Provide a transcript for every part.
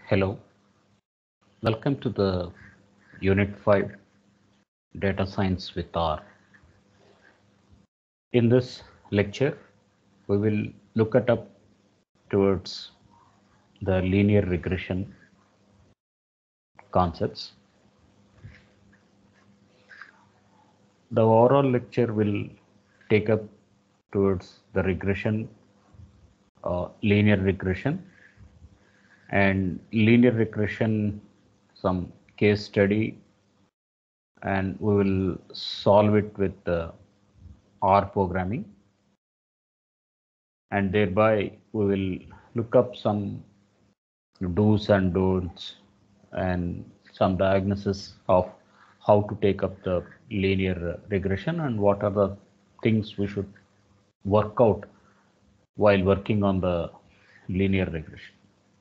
Hello, welcome to the Unit 5 Data Science with R. In this lecture, we will look at up towards the linear regression concepts. The overall lecture will take up towards the regression, linear regression, and linear regression, some case study, and we will solve it with R programming. And thereby we will look up some do's and don'ts and some diagnosis of how to take up the linear regression and what are the things we should work out while working on the linear regression.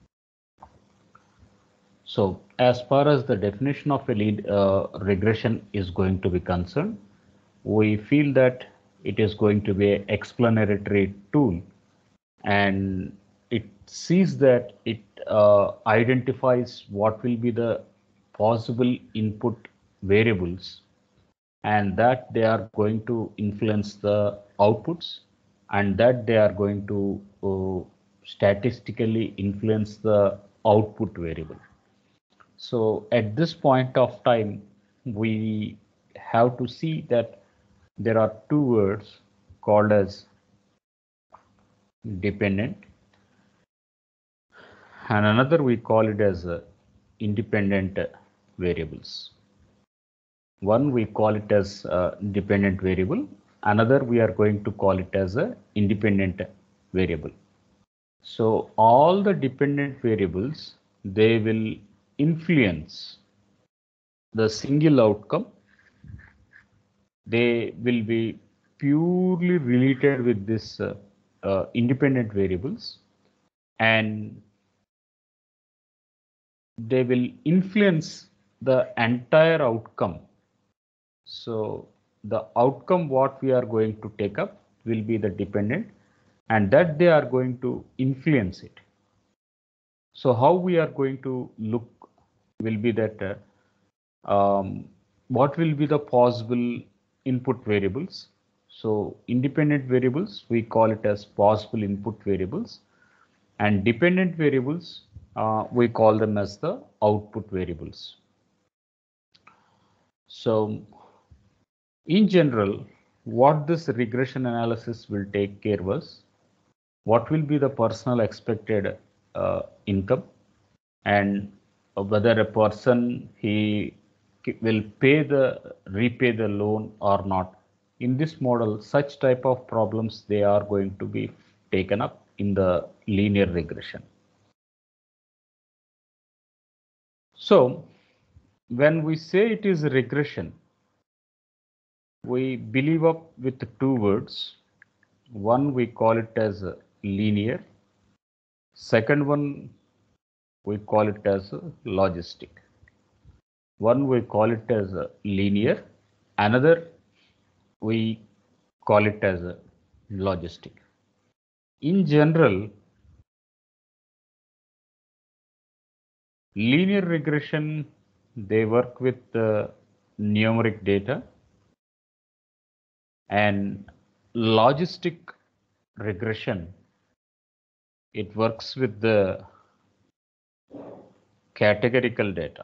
So as far as the definition of a regression is going to be concerned, we feel that it is going to be an explanatory tool, and it sees that it identifies what will be the possible input variables, and that they are going to influence the outputs, and that they are going to statistically influence the output variable. So at this point of time, we have to see that there are two words called as dependent, and another we call it as independent variables. One we call it as dependent variable, another we are going to call it as a independent variable. So all the dependent variables, they will influence the single outcome. They will be purely related with this independent variables, and they will influence the entire outcome. So the outcome what we are going to take up will be the dependent, and that they are going to influence it. So how we are going to look will be that what will be the possible input variables. So independent variables, we call it as possible input variables, and dependent variables, we call them as the output variables. So in general, what this regression analysis will take care was what will be the personal expected income, and whether a person he will repay the loan or not. In this model, such type of problems, they are going to be taken up in the linear regression. So when we say it is a regression, we believe up with two words. One we call it as linear, second one we call it as logistic. One we call it as linear, another we call it as logistic. In general, linear regression, they work with numeric data, and logistic regression, it works with the categorical data.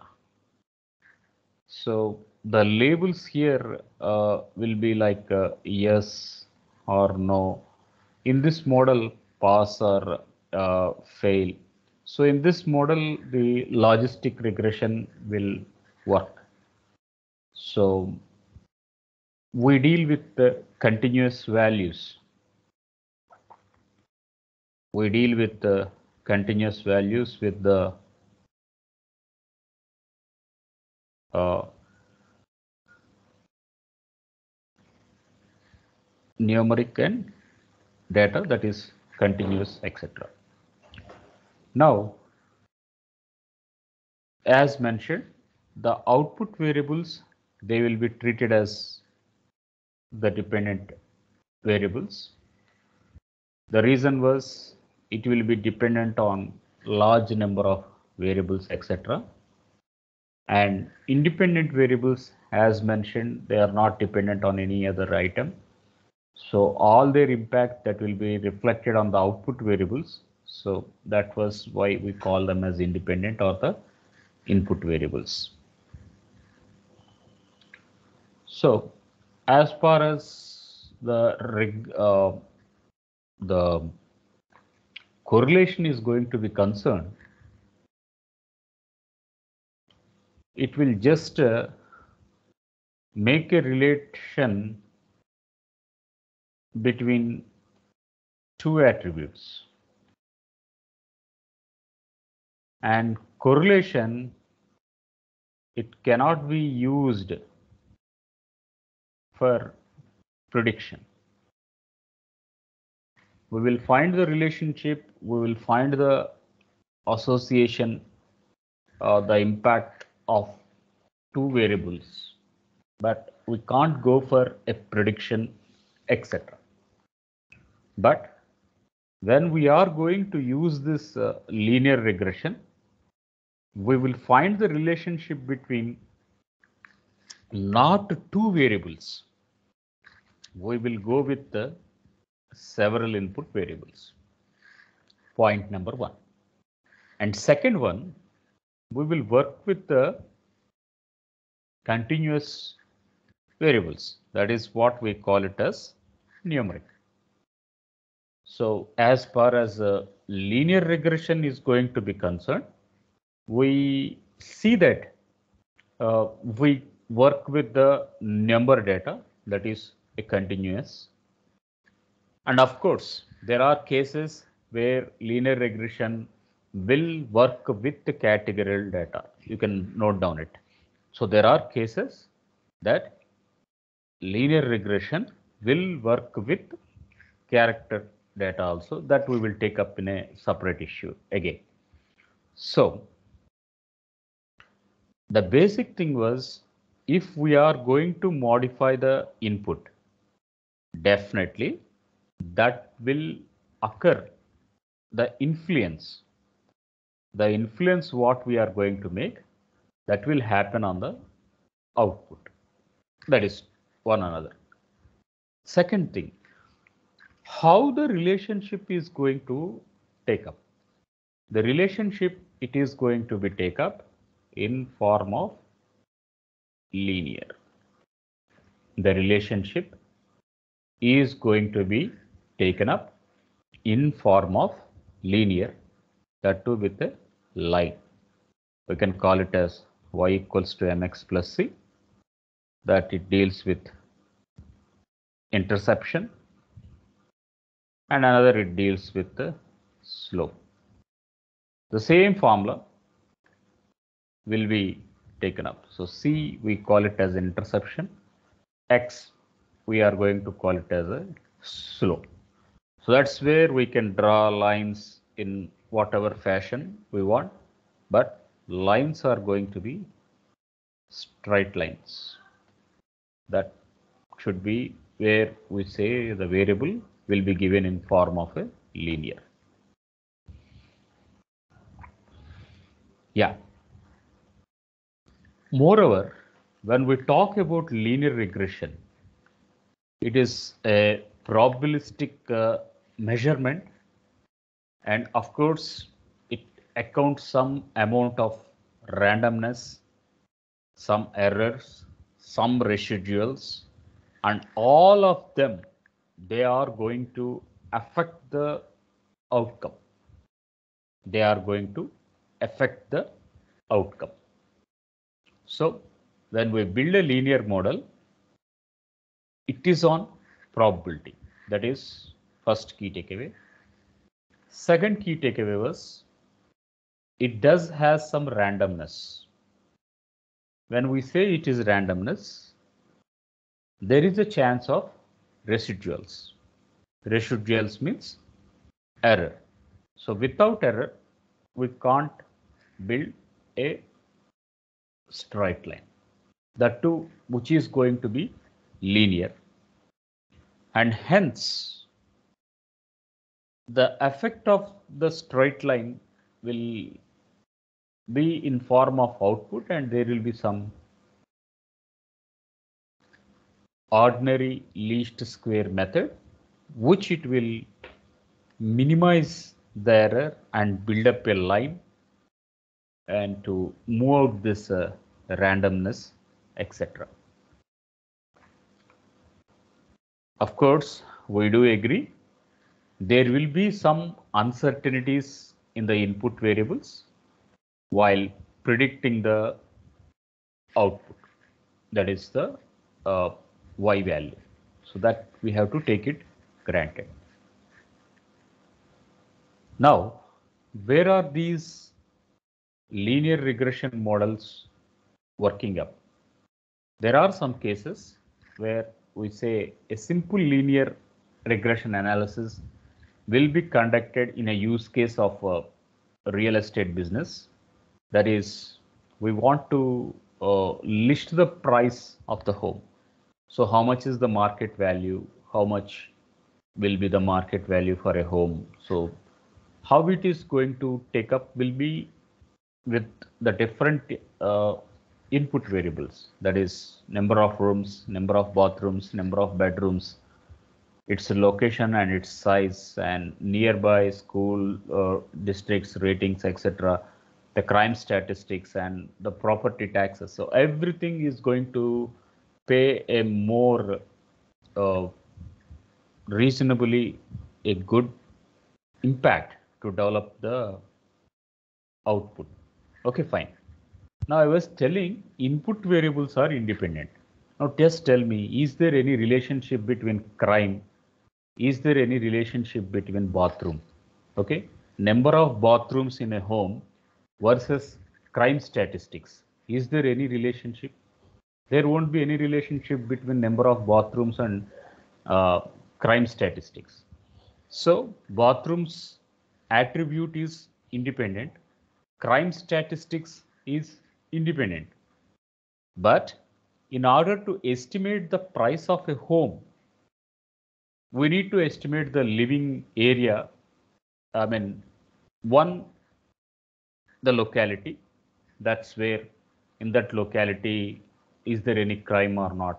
So the labels here will be like yes or no. In this model, pass or fail. So in this model, the logistic regression will work. So we deal with the continuous values. We deal with the continuous values with the numeric and data that is continuous, etc. Now, as mentioned, the output variables, they will be treated as the dependent variables. The reason was it will be dependent on large number of variables, etc. And independent variables, as mentioned, they are not dependent on any other item. So all their impact that will be reflected on the output variables. So that was why we call them as independent or the input variables. So as far as the correlation is going to be concerned, it will just make a relation between two attributes, and correlation, it cannot be used for prediction. We will find the relationship, we will find the association, the impact of two variables, but we can't go for a prediction, etc. But when we are going to use this linear regression, we will find the relationship between not two variables. We will go with the several input variables. Point number one. And second one, we will work with the continuous variables. That is what we call it as numeric. So as far as linear regression is going to be concerned, we see that we work with the number data, that is a continuous. And of course, there are cases where linear regression will work with the categorical data. You can note down it. So there are cases that linear regression will work with character data also, that we will take up in a separate issue again. So the basic thing was, if we are going to modify the input, definitely that will occur, the influence what we are going to make, that will happen on the output. That is one another. Second thing, how the relationship is going to take up. The relationship, it is going to be take up in form of linear. The relationship is going to be taken up in form of linear, that too with a line. We can call it as y equals to mx plus c, that it deals with interception, and another it deals with the slope. The same formula will be taken up. So c, we call it as interception, x, we are going to call it as a slope. So that's where we can draw lines in whatever fashion we want, but lines are going to be straight lines. That should be where we say the variable will be given in form of a linear. Yeah. Moreover, when we talk about linear regression, it is a probabilistic measurement, and of course it accounts some amount of randomness, some errors, some residuals, and all of them, they are going to affect the outcome. They are going to affect the outcome. So when we build a linear model, it is on probability. That is first key takeaway. Second key takeaway was, it does has some randomness. When we say it is randomness, there is a chance of residuals. Residuals means error. So without error, we can't build a straight line. That too, which is going to be linear. And hence, the effect of the straight line will be in form of output, and there will be some ordinary least square method, which it will minimize the error and build up a line and to move out this randomness, etc. Of course, we do agree there will be some uncertainties in the input variables while predicting the output, that is the y value. So that we have to take it granted. Now, where are these linear regression models working up? There are some cases where we say a simple linear regression analysis will be conducted in a use case of a real estate business. That is, we want to list the price of the home. So how much is the market value? How much will be the market value for a home? So how it is going to take up will be with the different input variables, that is number of rooms, number of bathrooms, number of bedrooms, its location and its size, and nearby school districts, ratings, etc., the crime statistics and the property taxes. So everything is going to pay a more uh, reasonably a good impact to develop the output. Okay, fine. Now I was telling input variables are independent. Now just tell me, is there any relationship between crime? Is there any relationship between bathroom? Okay, number of bathrooms in a home versus crime statistics. Is there any relationship? There won't be any relationship between number of bathrooms and uh, crime statistics. So bathrooms attribute is independent, crime statistics is independent. But in order to estimate the price of a home, we need to estimate the living area. I mean, one, the locality, that's where in that locality, is there any crime or not?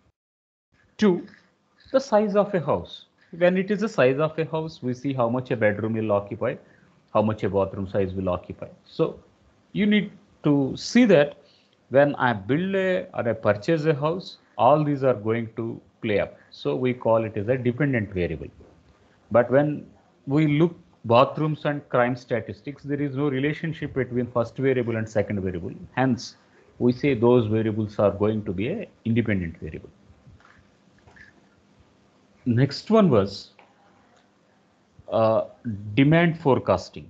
Two, the size of a house. When it is the size of a house, we see how much a bedroom will occupy, how much a bathroom size will occupy. So you need to see that when I build a or I purchase a house, all these are going to play up. So we call it as a dependent variable. But when we look bathrooms and crime statistics, there is no relationship between first variable and second variable. Hence, we say those variables are going to be a independent variable. Next one was uh, demand forecasting.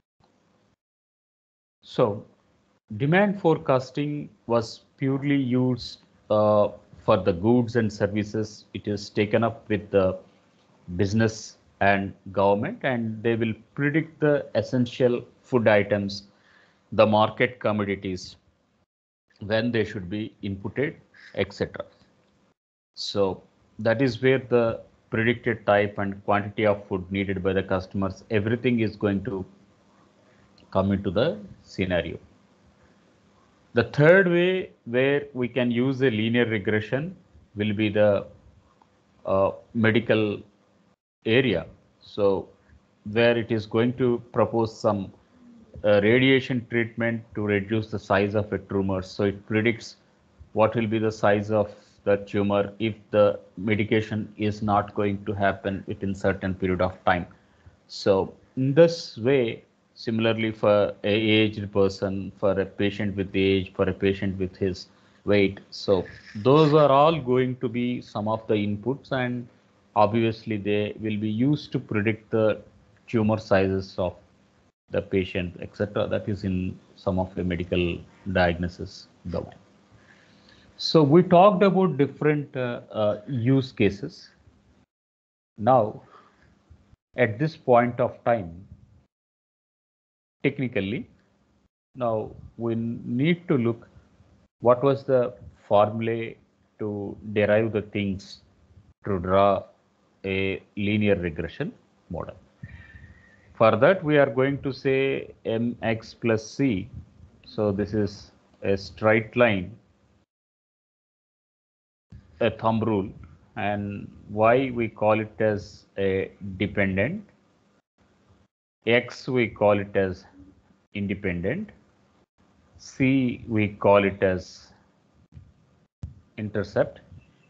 So demand forecasting was purely used for the goods and services. It is taken up with the business and government, and they will predict the essential food items, the market commodities, when they should be inputted, etc. So that is where the predicted type and quantity of food needed by the customers, everything is going to come into the scenario. The third way where we can use a linear regression will be the medical area. So where it is going to propose some radiation treatment to reduce the size of a tumor. So it predicts what will be the size of the tumor if the medication is not going to happen within certain period of time. So in this way, similarly for a aged person, for a patient with age, for a patient with his weight. So those are all going to be some of the inputs, and obviously they will be used to predict the tumor sizes of the patient, etc. That is in some of the medical diagnosis domain. So we talked about different use cases. Now, at this point of time, technically, now we need to look what was the formula to derive the things to draw a linear regression model. For that, we are going to say mx plus c So this is a straight line, a thumb rule, and y we call it as a dependent, x we call it as independent, c we call it as intercept,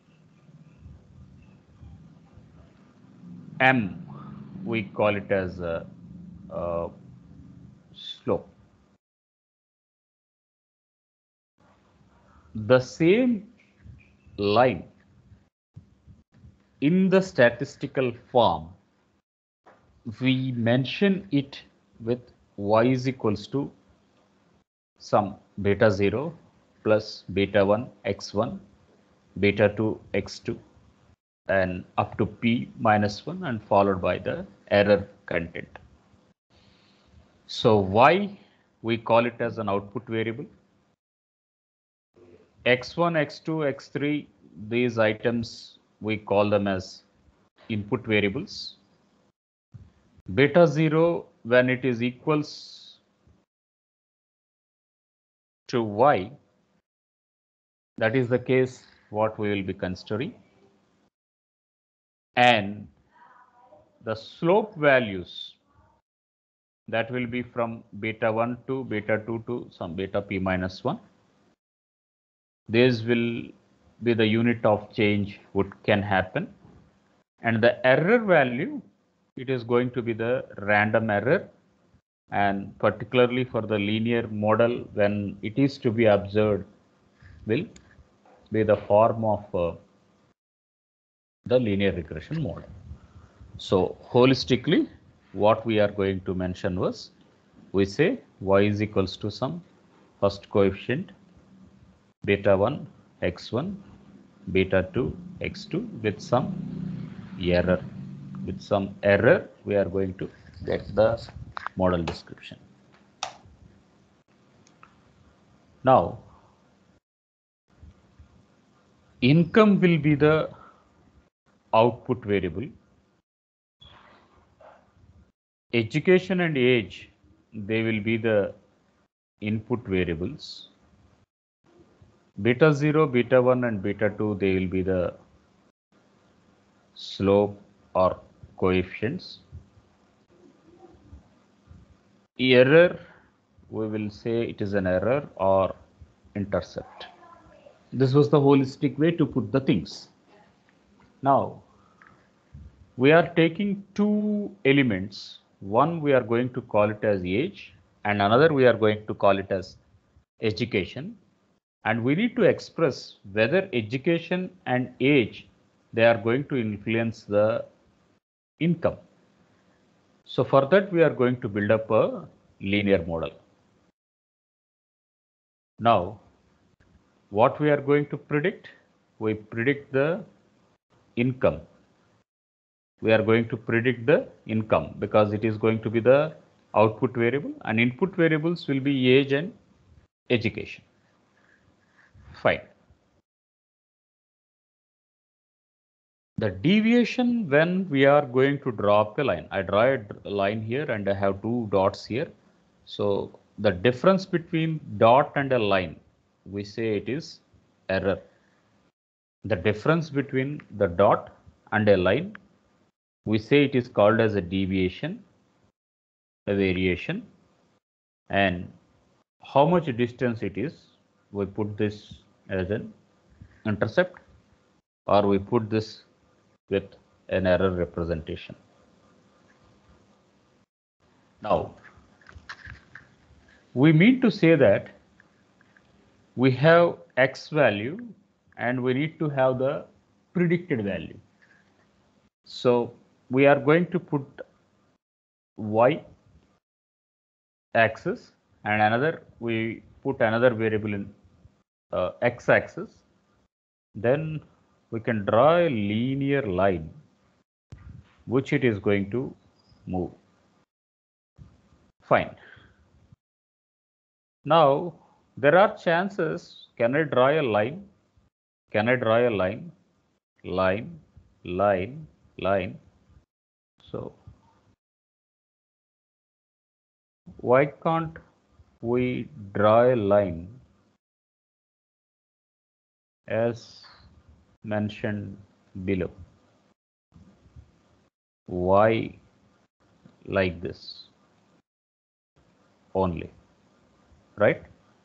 m we call it as a slope. The same line in the statistical form, we mention it with y is equals to some beta 0 plus beta 1 x1, beta 2 x2, and up to p minus 1 and followed by the error content. So y we call it as an output variable. x1, x2, x3, these items we call them as input variables. Beta 0 when it is equals to y, that is the case what we will be considering. And the slope values, that will be from beta 1 to beta 2 to some beta p minus 1. This will be the unit of change what can happen. And the error value, it is going to be the random error, and particularly for the linear model when it is to be observed will be the form of the linear regression model. So holistically what we are going to mention was, we say y is equals to some first coefficient beta 1 x1 beta 2 x2 with some error. With some error we are going to get the model description. Now income will be the output variable. Education and age, they will be the input variables. Beta 0, beta 1 and beta 2, they will be the slope or coefficients. Error, we will say it is an error or intercept. This was the holistic way to put the things. Now we are taking two elements. One we are going to call it as age, and another we are going to call it as education. And we need to express whether education and age, they are going to influence the income. So for that we are going to build up a linear model. Now what we are going to predict? We predict the income. We are going to predict the income because it is going to be the output variable, and input variables will be age and education. Fine. The deviation when we are going to draw up a line, I draw a line here and I have two dots here. So the difference between dot and a line, we say it is error. The difference between the dot and a line, we say it is called as a deviation, a variation. And how much distance it is, we put this as an intercept, or we put this with an error representation. Now we mean to say that we have x value and we need to have the predicted value. So we are going to put y axis and another, we put another variable in x axis. Then we can draw a linear line which it is going to move. Fine. Now there are chances. Can I draw a line? Can I draw a line? Line, line, line. So why can't we draw a line as mentioned below. Why like this only, right?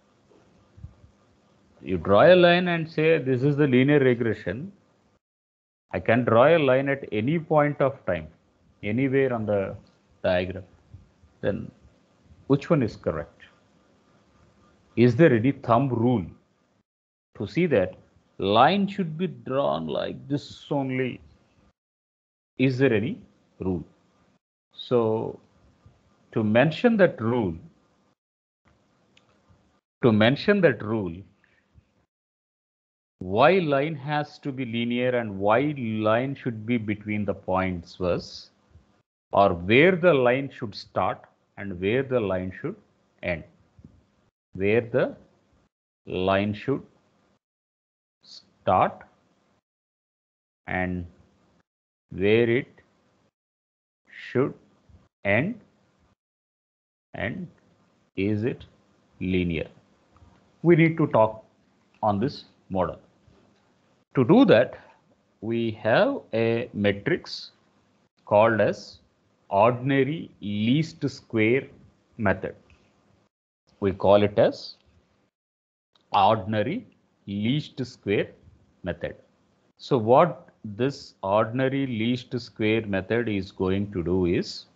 You draw a line and say this is the linear regression. I can draw a line at any point of time, anywhere on the diagram. Then which one is correct? Is there any thumb rule to see that line should be drawn like this only? Is there any rule? So to mention that rule, why line has to be linear and why line should be between the points was, or where the line should start and where the line should end. Where the line should start and where it should end, and is it linear? We need to talk on this model. To do that, we have a matrix called as ordinary least square method. We call it as ordinary least square method. So what this ordinary least square method is going to do is,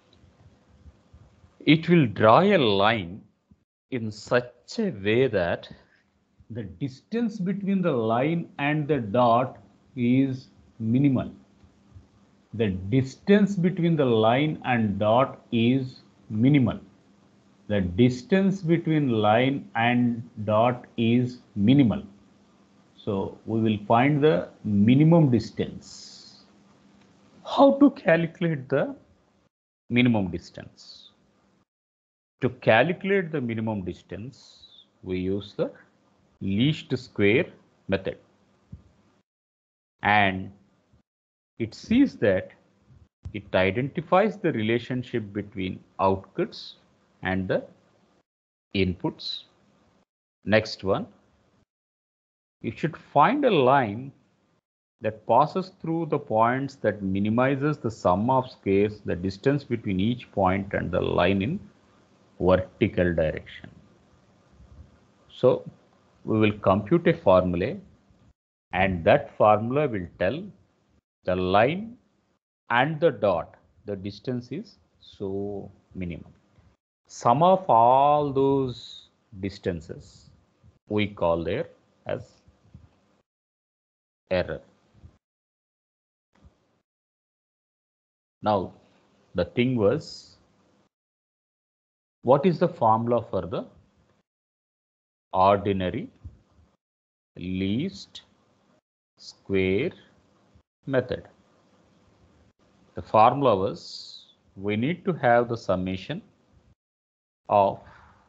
it will draw a line in such a way that the distance between the line and the dot is minimal. The distance between the line and dot is minimal. The distance between line and dot is minimal. So we will find the minimum distance. How to calculate the minimum distance? To calculate the minimum distance, we use the least square method. And it sees that it identifies the relationship between outputs and the inputs. Next one, you should find a line that passes through the points that minimizes the sum of squares, the distance between each point and the line in vertical direction. So we will compute a formula, and that formula will tell the line and the dot, the distance is so minimum. Sum of all those distances we call there as error. Now the thing was, what is the formula for the ordinary least square method? The formula was, we need to have the summation of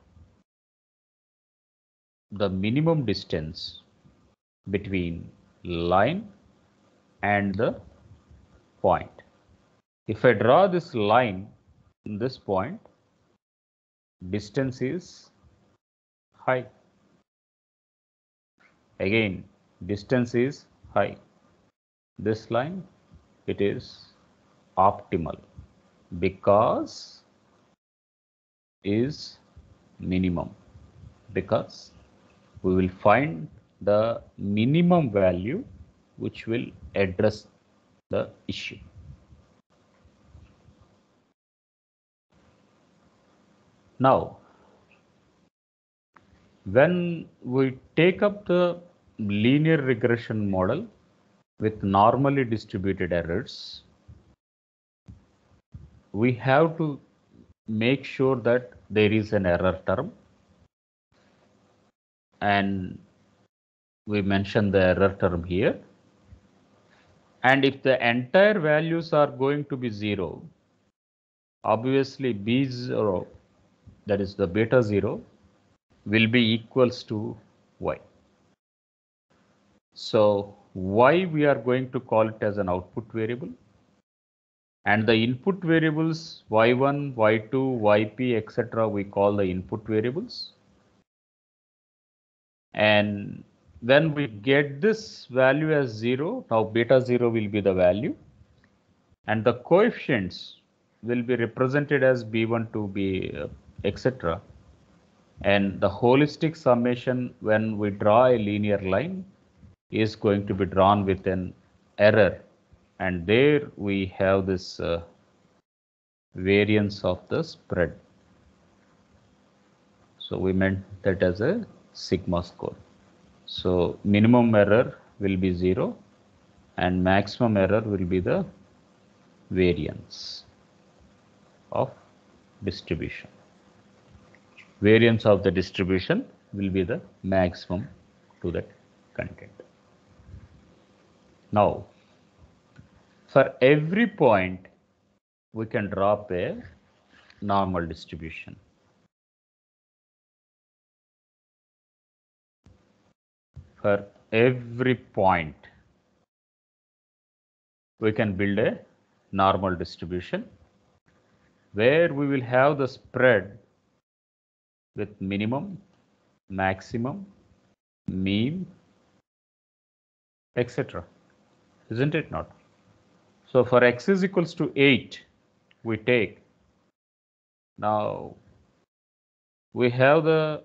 the minimum distance between line and the point. If I draw this line in this point, distance is high. Again, distance is high. This line, it is optimal because is minimum, because we will find the minimum value which will address the issue. Now, when we take up the linear regression model with normally distributed errors, we have to make sure that there is an error term, and we mention the error term here. And if the entire values are going to be 0, obviously B0, that is the beta 0, will be equals to y. So y we are going to call it as an output variable, And the input variables y1, y2, yp, etc. we call the input variables. And when we get this value as 0, now beta 0 will be the value. And the coefficients will be represented as b1 to b, etc. And the holistic summation, when we draw a linear line, is going to be drawn with an error. And there we have this variance of the spread. So we meant that as a sigma score. So minimum error will be 0 and maximum error will be the variance of distribution. Variance of the distribution will be the maximum to that content. Now, for every point, we can drop a normal distribution. For every point, we can build a normal distribution where we will have the spread with minimum, maximum, mean, etc. Isn't it not? So for x is equals to 8, we take, now we have the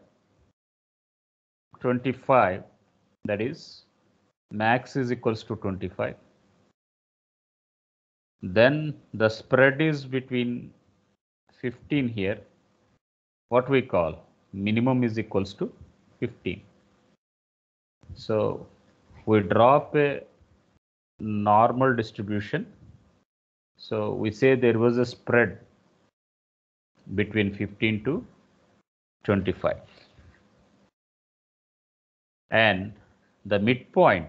25, that is max is equals to 25. Then the spread is between 15 here. What we call minimum is equals to 15. So we drop a normal distribution. So we say there was a spread between 15 to 25. And the midpoint,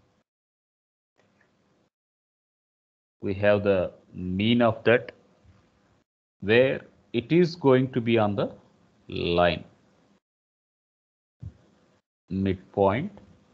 we have the mean of that, where it is going to be on the line. Midpoint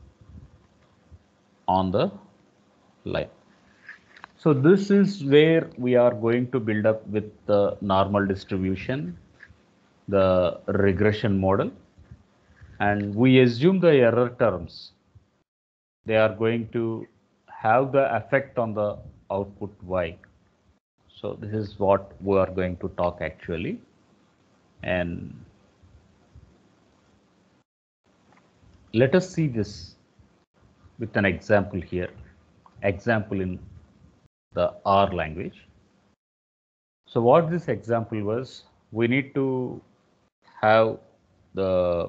on the line. So this is where we are going to build up with the normal distribution, the regression model, and we assume the error terms, they are going to have the effect on the output y. So this is what we are going to talk actually. And let us see this with an example here, example in the R language. So what this example was, we need to have the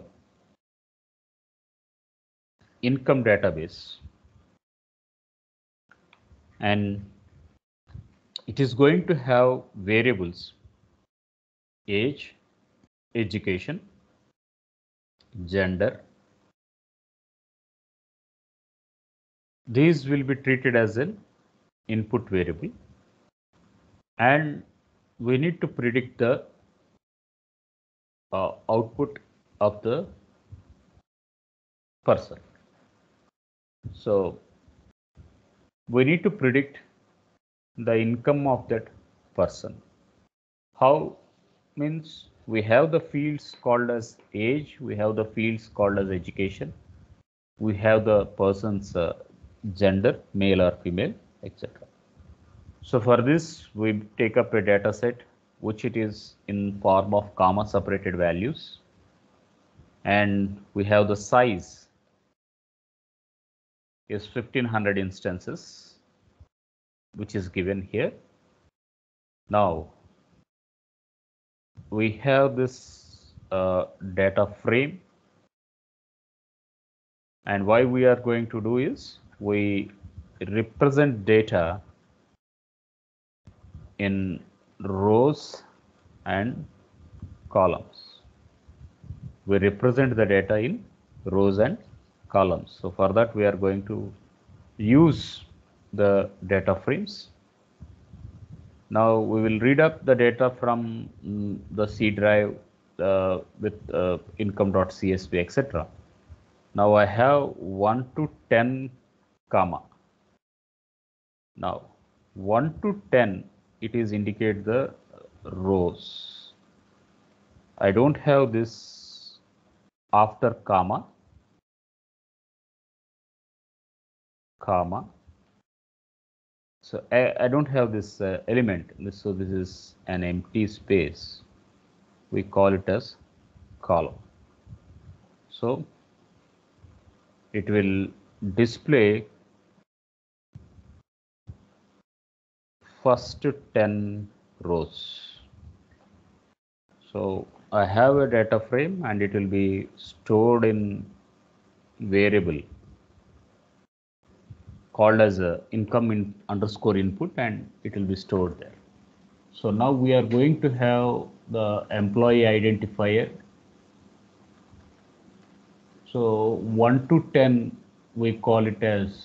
income database, and it is going to have variables age, education, gender. These will be treated as an input variable, and we need to predict the output of the person. So we need to predict the income of that person. How? Means we have the fields called as age, we have the fields called as education, we have the person's gender, male or female, etc. So for this, we take up a data set which it is in form of comma separated values, and we have the size is 1500 instances, which is given here. Now we have this data frame, and why we are going to do is we represent data in rows and columns. We represent the data in rows and columns. So for that, we are going to use the data frames. Now we will read up the data from the C drive with income.csv, etc. Now I have 1 to 10 comma. Now 1 to 10 it is indicate the rows. I don't have this after comma. So I don't have this element. So this is an empty space. We call it as column. So it will display first 10 rows. So I have a data frame and it will be stored in variable called as a underscore input, and it will be stored there. So now we are going to have the employee identifier. So 1 to 10 we call it as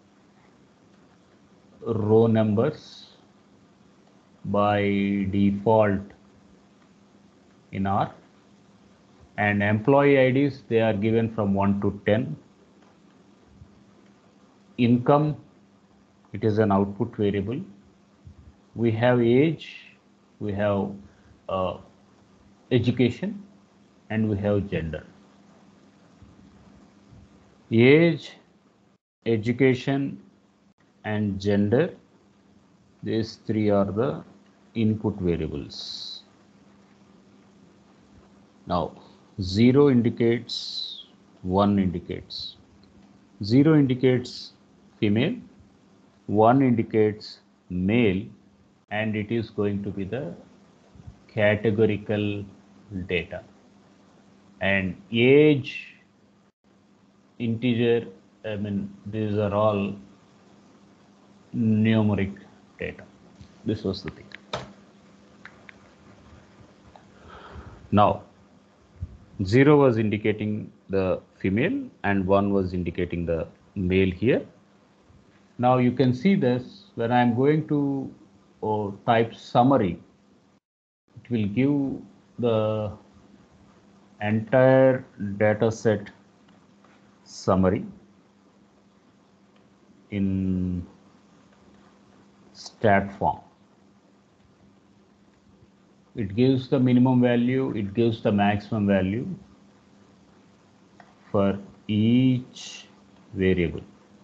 row numbers by default in R, and employee IDs, they are given from 1 to 10. Income, it is an output variable. We have age, we have education, and we have gender. Age, education, and gender, these three are the input variables. Now 0 indicates, 1 indicates. 0 indicates female, 1 indicates male, and it is going to be the categorical data. And age, integer, I mean, these are all numeric data. This was the thing. Now 0 was indicating the female and 1 was indicating the male here. Now you can see this when I am going to type summary, it will give the entire data set summary in stat form. It gives the minimum value, it gives the maximum value for each variable.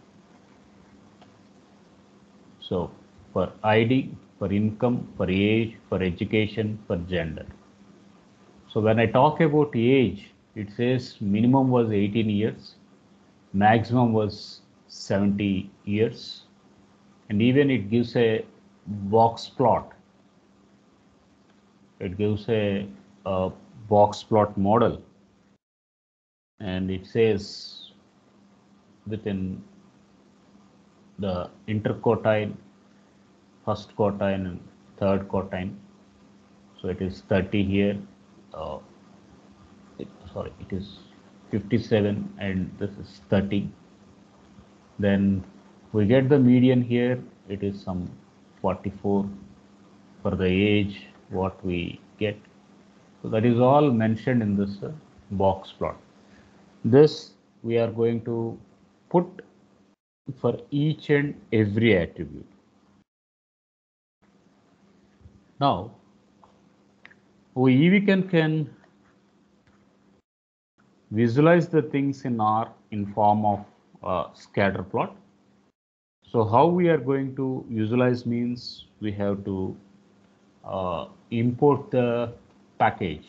So for ID, for income, for age, for education, for gender. So when I talk about age, it says minimum was 18 years, maximum was 70 years, and even it gives a box plot. It gives a box plot model, and it says within the interquartile, first quartile, and third quartile. So it is 30 here. It is 57, and this is 30. Then we get the median here. It is some 44 for the age. What we get. So that is all mentioned in this box plot. This we are going to put for each and every attribute. Now, we can visualize the things in R in form of scatter plot. So how we are going to visualize means we have to import the package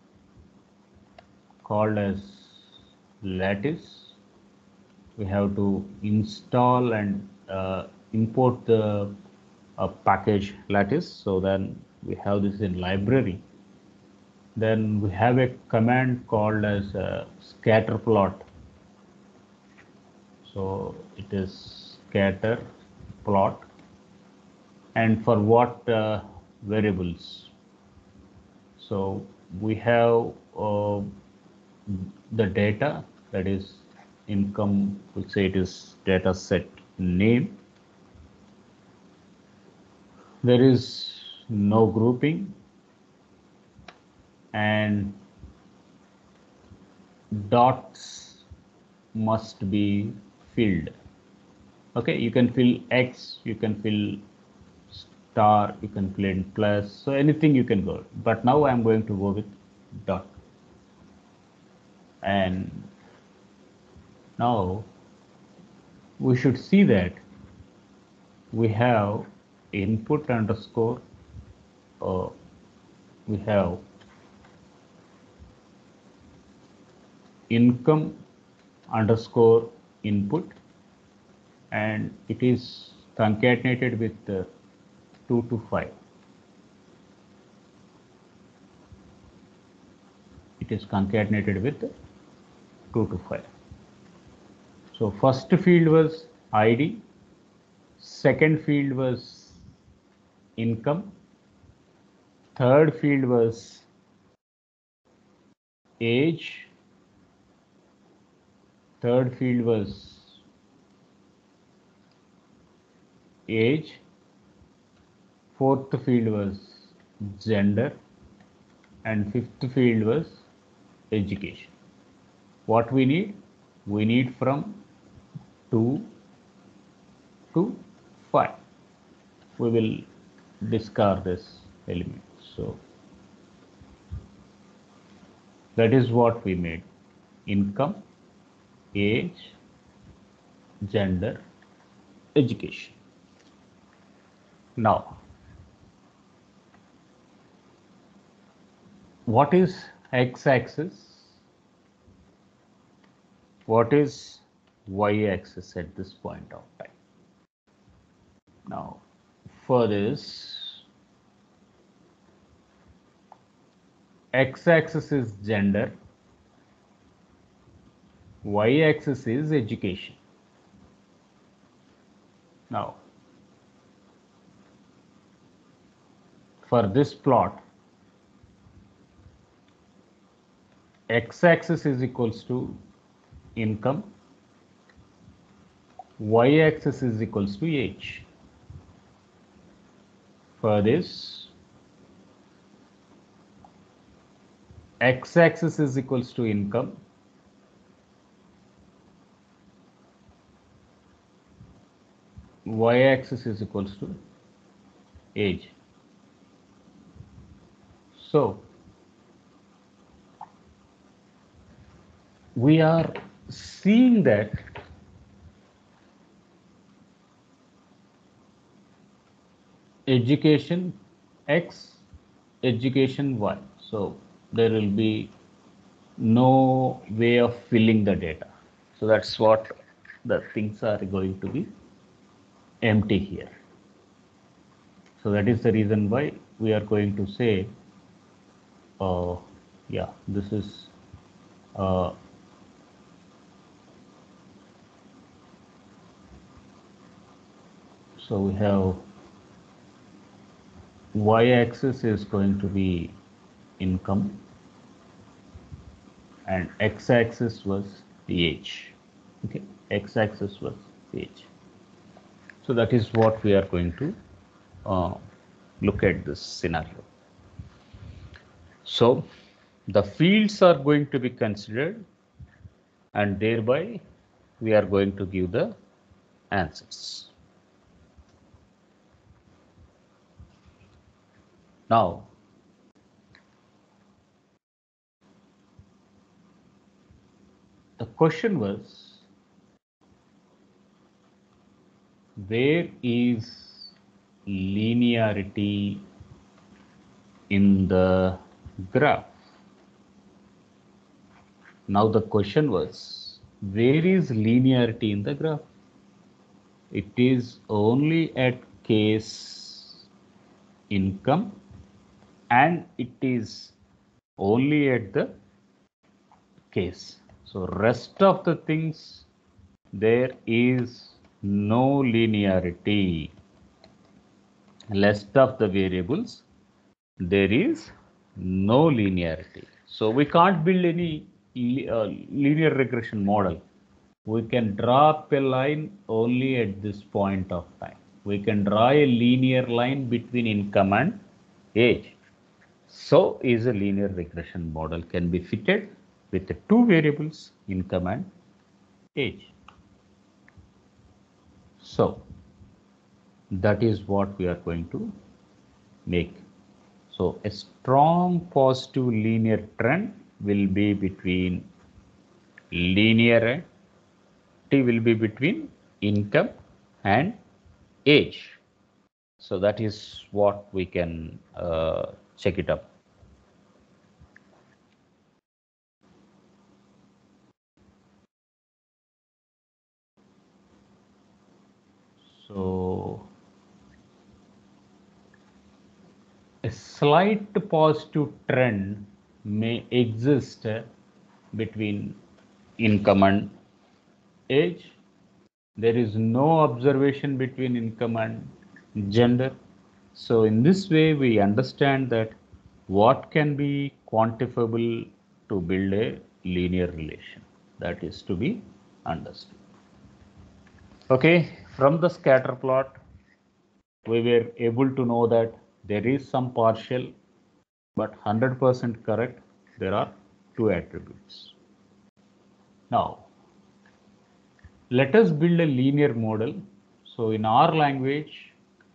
called as lattice. We have to install and import the package lattice. So then we have this in library. Then we have a command called as scatter plot. So it is scatter plot, and for what variables? So we have the data, that is income, we'll say it is data set name. There is no grouping, and dots must be filled. Okay, you can fill X, you can fill star, you can play in plus, so anything you can go. But now I'm going to go with dot. And now we should see that we have input underscore, we have income underscore input, and it is concatenated with 2 to 5. It is concatenated with 2 to 5. So first field was ID, second field was income, third field was age, third field was age, fourth field was gender, and fifth field was education. What we need? We need from 2 to 5. We will discard this element. So that is what we made: income, age, gender, education. Now, what is x-axis? What is y-axis at this point of time? Now, for this, x-axis is gender, y-axis is education. Now, for this plot, x-axis is equals to income, y-axis is equals to age. For this, x-axis is equals to income, y-axis is equals to age. So we are seeing that education X, education Y. So there will be no way of filling the data. So that's what the things are going to be empty here. So that is the reason why we are going to say, yeah, this is so we have y-axis is going to be income and x-axis was the age. Okay, x-axis was the age. So that is what we are going to look at this scenario. So the fields are going to be considered, and thereby we are going to give the answers. Now, the question was, where is linearity in the graph? Now the question was, where is linearity in the graph? It is only at case income, and it is only at the case. So rest of the things, there is no linearity. Rest of the variables, there is no linearity. So we can't build any linear regression model. We can draw up a line only at this point of time. We can draw a linear line between income and age. So is a linear regression model can be fitted with the two variables, income and age. So that is what we are going to make. So a strong positive linear trend will be between linear T will be between income and age. So that is what we can check it up. So a slight positive trend may exist between income and age. There is no observation between income and gender. So in this way, we understand that what can be quantifiable to build a linear relation. That is to be understood. Okay, from the scatter plot, we were able to know that there is some partial, but 100% correct. There are two attributes. Now, let us build a linear model. So in our language,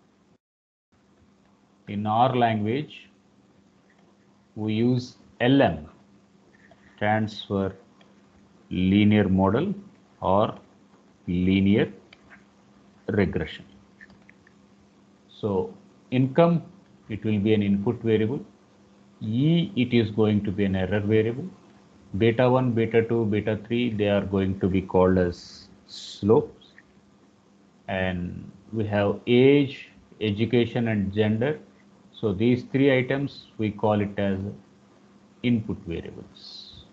we use LM, stands for linear model or linear regression. So income, it will be an input variable. E, it is going to be an error variable. Beta 1, beta 2, beta 3, they are going to be called as slopes. And we have age, education and gender. So these three items, we call it as input variables.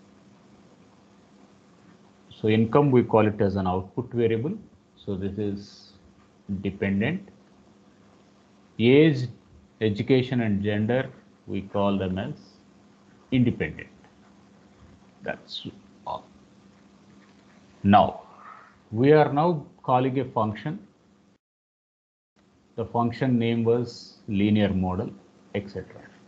So income, we call it as an output variable. So this is dependent. Age, education and gender, we call them as independent. That's all. Now, we are now calling a function. The function name was linear model, etc.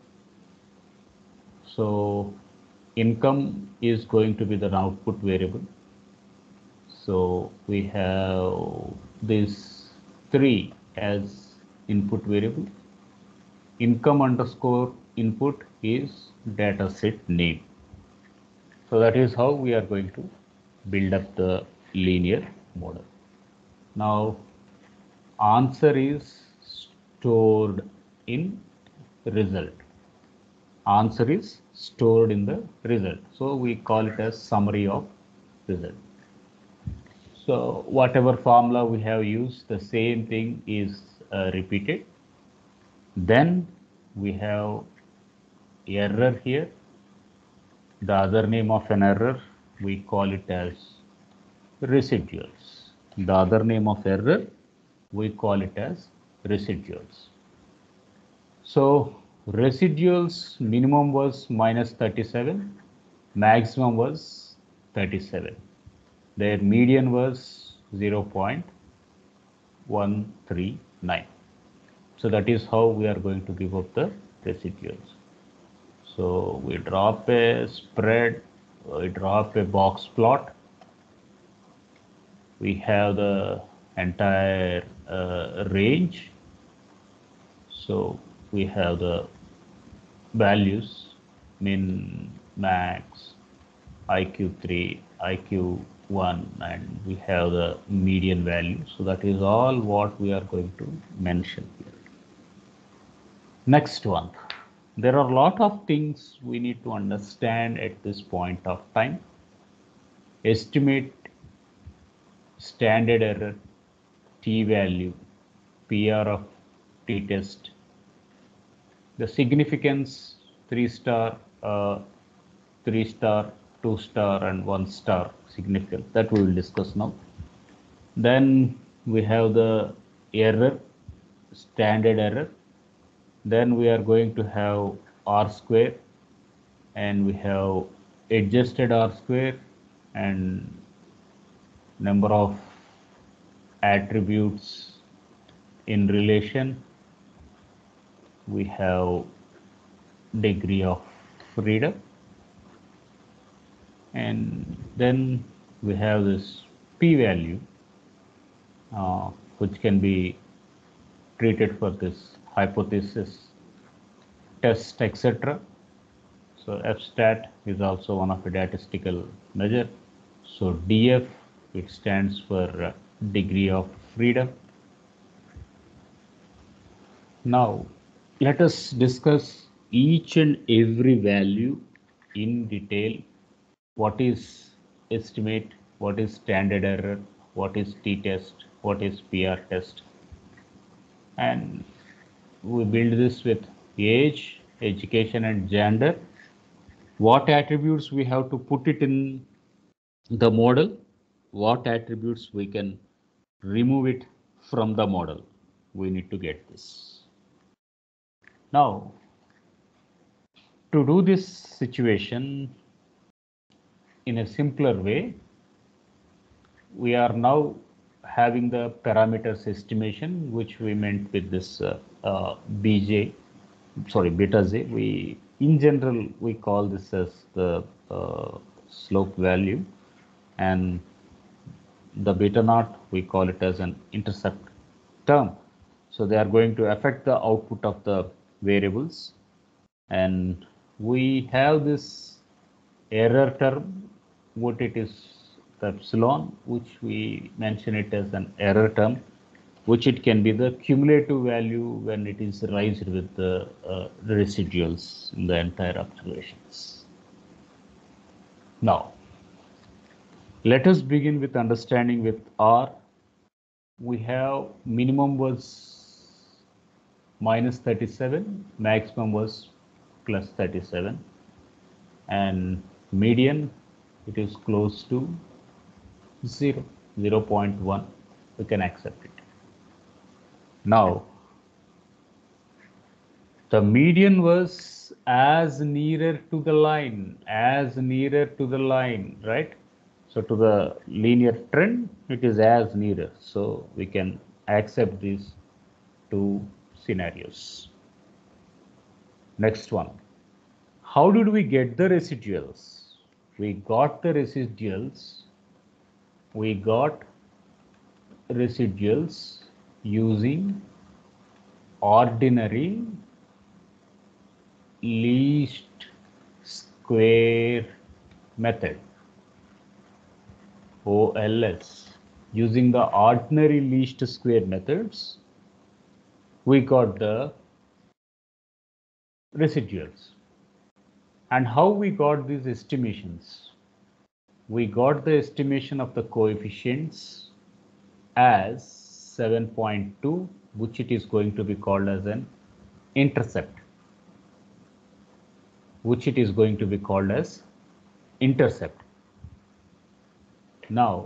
So income is going to be the output variable. So we have these three as input variable. Income underscore input is data set name. So that is how we are going to build up the linear model. Now answer is stored in result. Answer is stored in the result. So we call it as summary of result. So whatever formula we have used, the same thing is repeated. Then we have error here. The other name of an error, we call it as residuals. The other name of error, we call it as residuals. So residuals minimum was minus 37, maximum was 37. Their median was 0.139. So that is how we are going to give up the residuals. So we drop a spread, we drop a box plot. We have the entire range. So we have the values, min, max, IQ3, IQ1, and we have the median value. So that is all what we are going to mention here. Next one. There are a lot of things we need to understand at this point of time. Estimate standard error, t-value, PR of t-test, the significance 3-star, 3-star, 2-star and 1-star significance, that we will discuss now. Then we have the error, standard error. Then we are going to have R square, and we have adjusted R square and number of attributes in relation. We have degree of freedom, and then we have this p-value which can be treated for this hypothesis test, etc. So fstat is also one of the statistical measure. So df, it stands for degree of freedom. Now let us discuss each and every value in detail. What is estimate, what is standard error, what is t-test, what is PR test, and we build this with age, education and gender. What attributes we have to put it in the model, what attributes we can remove it from the model. We need to get this. Now, to do this situation in a simpler way, we are now having the parameters estimation, which we meant with this bj, sorry, beta j. We, in general, we call this as the slope value, and the beta naught, we call it as an intercept term. So they are going to affect the output of the variables, and we have this error term, what it is, the epsilon, which we mention it as an error term, which it can be the cumulative value when it is raised with the residuals in the entire observations. Now, let us begin with understanding with R. We have minimum was minus 37, maximum was plus 37, and median, it is close to 0, 0.1. We can accept it. Now, the median was as nearer to the line, right? So to the linear trend, it is as nearer. So we can accept these two scenarios. Next one. How did we get the residuals? We got the residuals. We got residuals using ordinary least square method, OLS. Using the ordinary least square methods, we got the residuals. And how we got these estimations? We got the estimation of the coefficients as 7.2, which it is going to be called as an intercept, Now,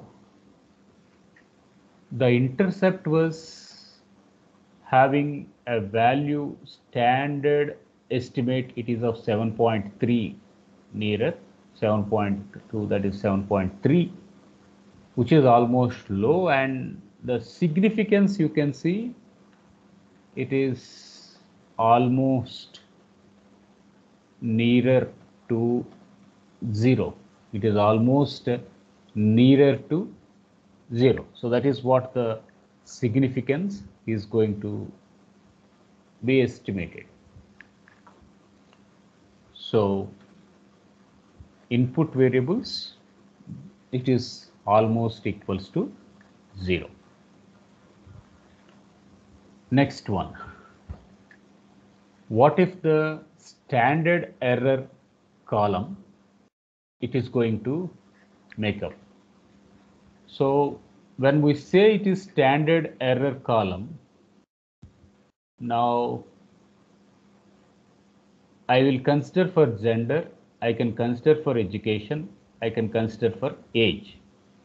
the intercept was having a value standard estimate, it is of 7.3 nearer, 7.2, that is 7.3, which is almost low, and the significance you can see, it is almost nearer to 0. It is almost nearer to 0. So that is what the significance is going to be estimated. So input variables, it is almost equals to 0. Next one. What if the standard error column, it is going to make up? So when we say it is standard error column, now I will consider for gender, I can consider for education, I can consider for age.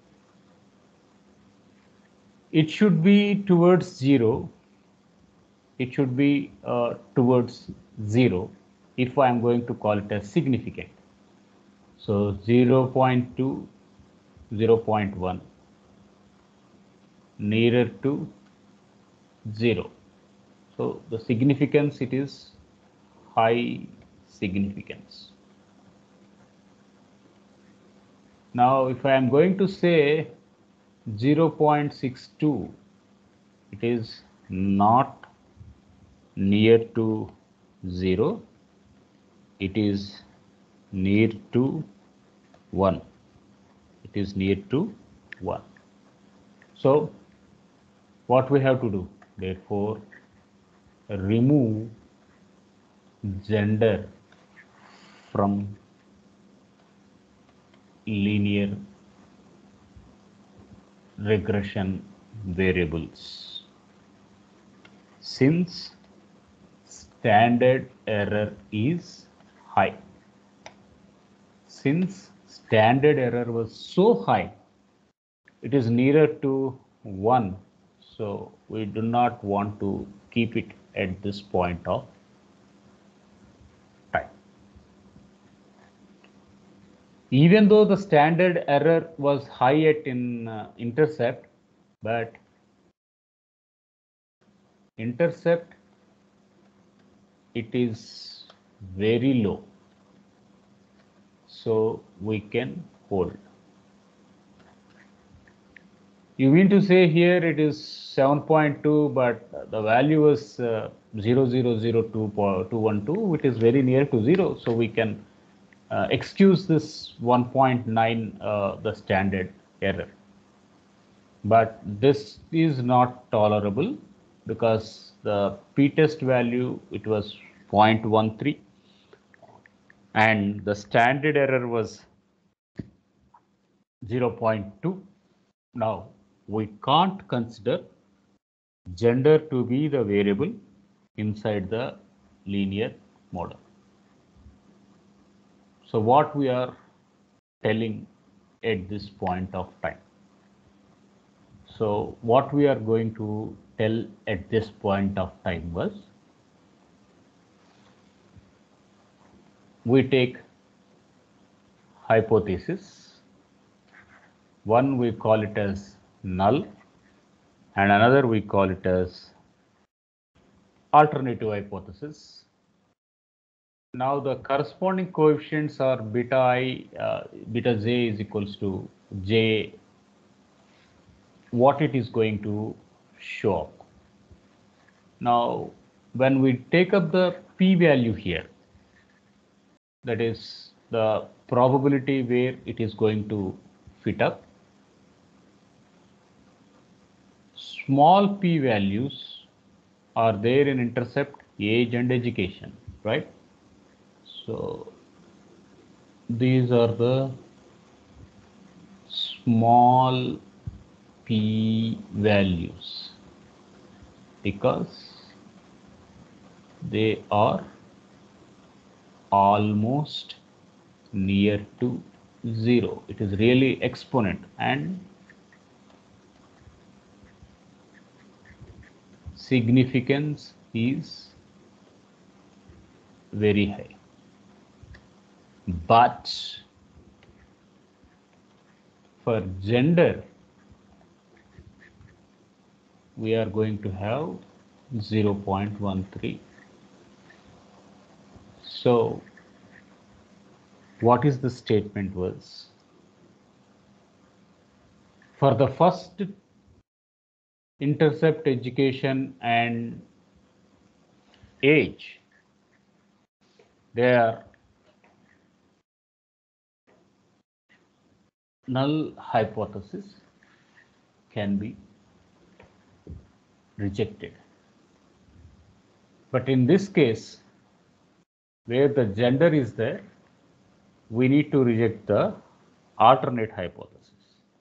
It should be towards 0. It should be towards 0 if I am going to call it as significant. So 0.2, 0.1, nearer to 0. So the significance, it is high significance. Now if I am going to say 0.62, it is not near to 0. it is near to 1. It is near to 1. So what we have to do? Therefore, remove gender from linear regression variables. Since standard error is high. Since standard error was so high, it is nearer to 1. So we do not want to keep it at this point of time. Even though the standard error was high at intercept, but intercept it is very low, so we can hold. You mean to say here it is 7.2, but the value was 0.0002212, which is very near to 0, so we can excuse this 1.9, the standard error. But this is not tolerable because the p-test value, it was 0.13 and the standard error was 0.2. Now we can't consider gender to be the variable inside the linear model. So what we are telling at this point of time? So what we are going to tell at this point of time was, we take hypothesis. One we call it as null and another we call it as alternative hypothesis. Now the corresponding coefficients are beta I, beta j is equals to j, what it is going to show up. Now when we take up the p-value here, that is the probability where it is going to fit up, small p-values are there in intercept, age and education, right? So these are the small p-values because they are almost near to 0. It is really exponent and significance is very high. But for gender, we are going to have 0.13. So what is the statement was? For the first intercept, education and age, their null hypothesis can be rejected. But in this case, where the gender is there, we need to reject the alternate hypothesis.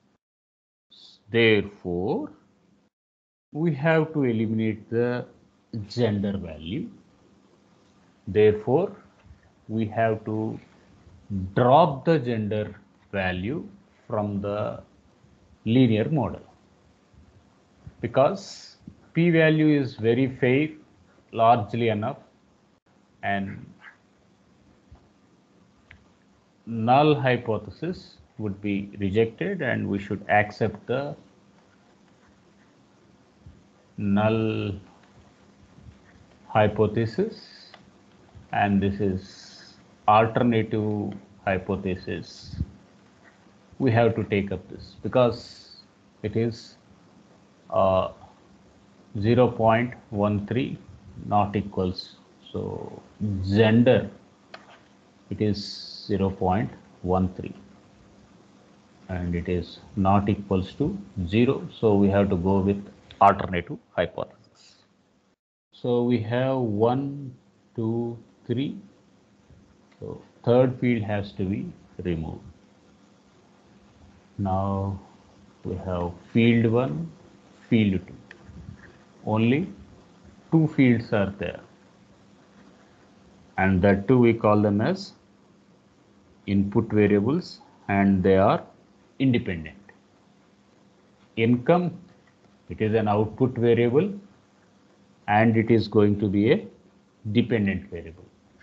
Therefore, we have to eliminate the gender value. Therefore, we have to drop the gender value from the linear model because p-value is very fair, largely enough, and null hypothesis would be rejected and we should accept the null hypothesis, and this is alternative hypothesis. We have to take up this because it is 0.13 not equals, so gender it is 0.13 and it is not equals to 0. So we have to go with alternative hypothesis. So we have 1, 2, 3. So third field has to be removed. Now we have field 1, field 2. Only two fields are there, and that too we call them as input variables, and they are independent. Income, it is an output variable and it is going to be a dependent variable.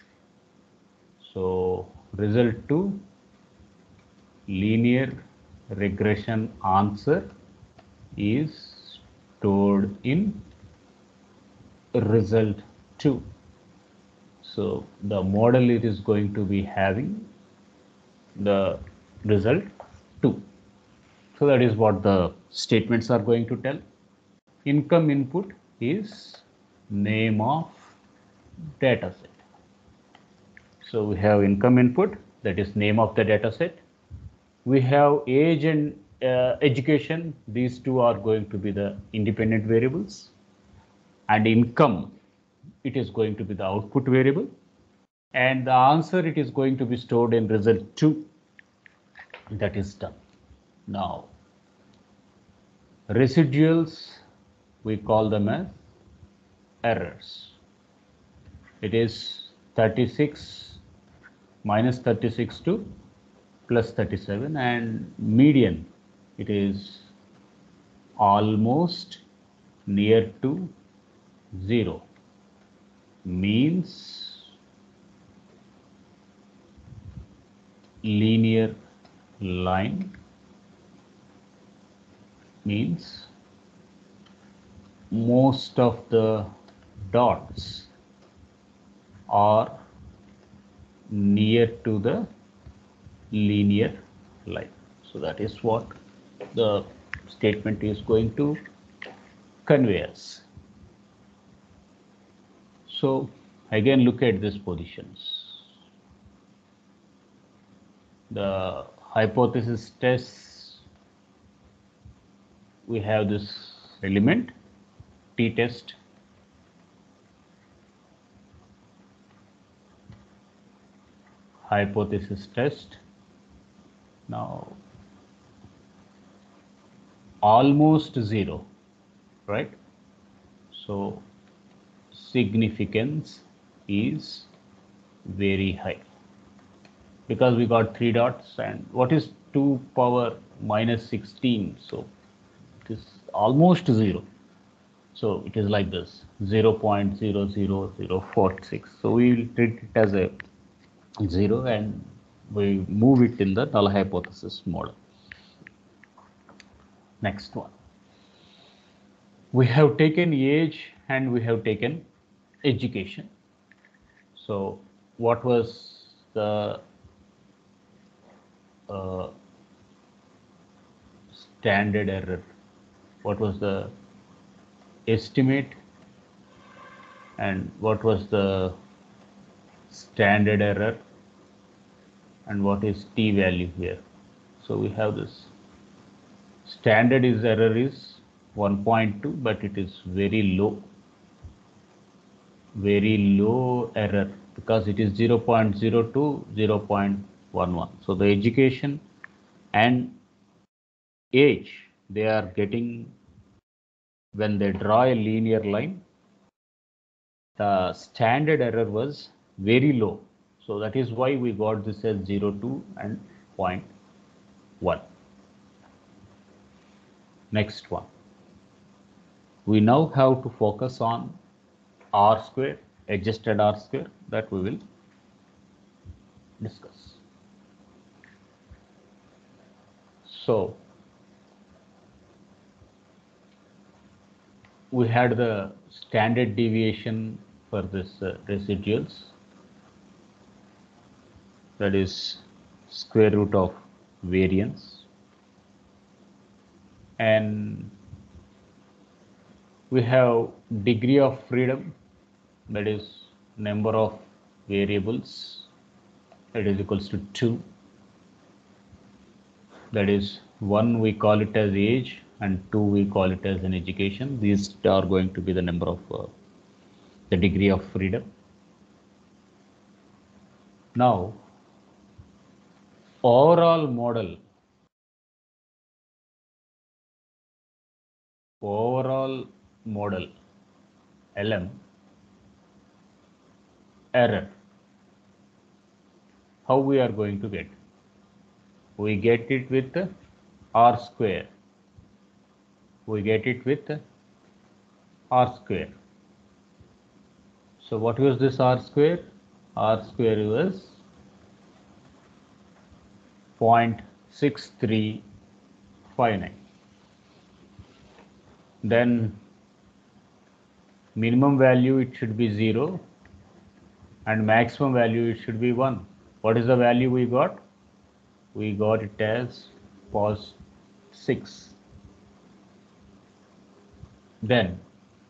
So result 2, linear regression answer is stored in result 2. So the model it is going to be having the result 2. So that is what the statements are going to tell. Income input is name of data set. So we have income input, that is name of the data set. We have age and education, these two are going to be the independent variables. And income, it is going to be the output variable. And the answer, it is going to be stored in result 2. That is done. Now, residuals, we call them as errors. It is 36 minus 36 to plus 37, and median, it is almost near to 0. Means linear line means most of the dots are near to the linear line. So that is what the statement is going to convey us. So again, look at these positions. The hypothesis tests, we have this element t-test, hypothesis test. Now almost 0, right? So significance is very high because we got 3 dots, and what is 2 power minus 16? So it is almost 0. So it is like this, 0.00046. So we will treat it as a 0 and we move it in the null hypothesis model. Next one. We have taken age and we have taken education. So what was the standard error? What was the estimate and what was the standard error and what is t value here? So we have this standard error is 1.2, but it is very low error because it is 0.02, 0.11. So the education and age, they are getting, when they draw a linear line, the standard error was very low. So that is why we got this as 0.2 and 0.1. Next one. We now have to focus on R square, adjusted R square, that we will discuss. So we had the standard deviation for this residuals, that is square root of variance, and we have degree of freedom, that is number of variables it is equals to 2. That is 1 we call it as age and 2 we call it as an education. These are going to be the number of the degree of freedom. Now overall model LM error, how we are going to get? We get it with R square. We get it with R square. So what was this R square? R square was 0.6359. Then minimum value it should be 0 and maximum value it should be 1. What is the value we got? We got it as pos 6. Then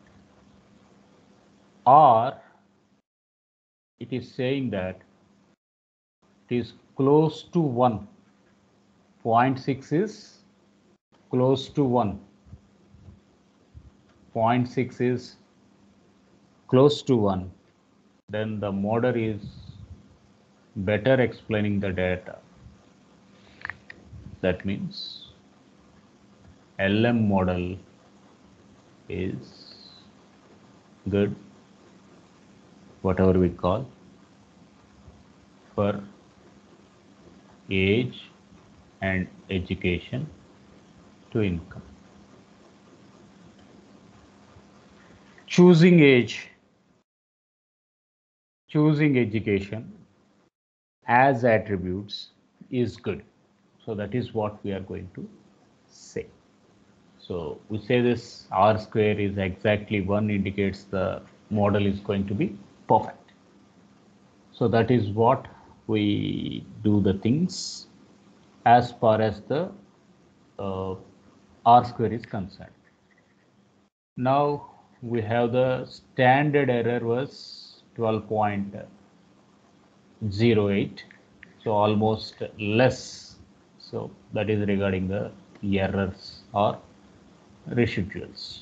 R, it is saying that it is close to 1. 0.6 is close to 1. 0.6 is close to 1. Then the model is better explaining the data. That means LM model is good, whatever we call, for age and education to income. Choosing age, choosing education as attributes is good. So that is what we are going to say. So we say this R square is exactly 1 indicates the model is going to be perfect. So that is what we do the things as far as the R square is concerned. Now we have the standard error was 12.08, so almost less. So that is regarding the errors or residuals.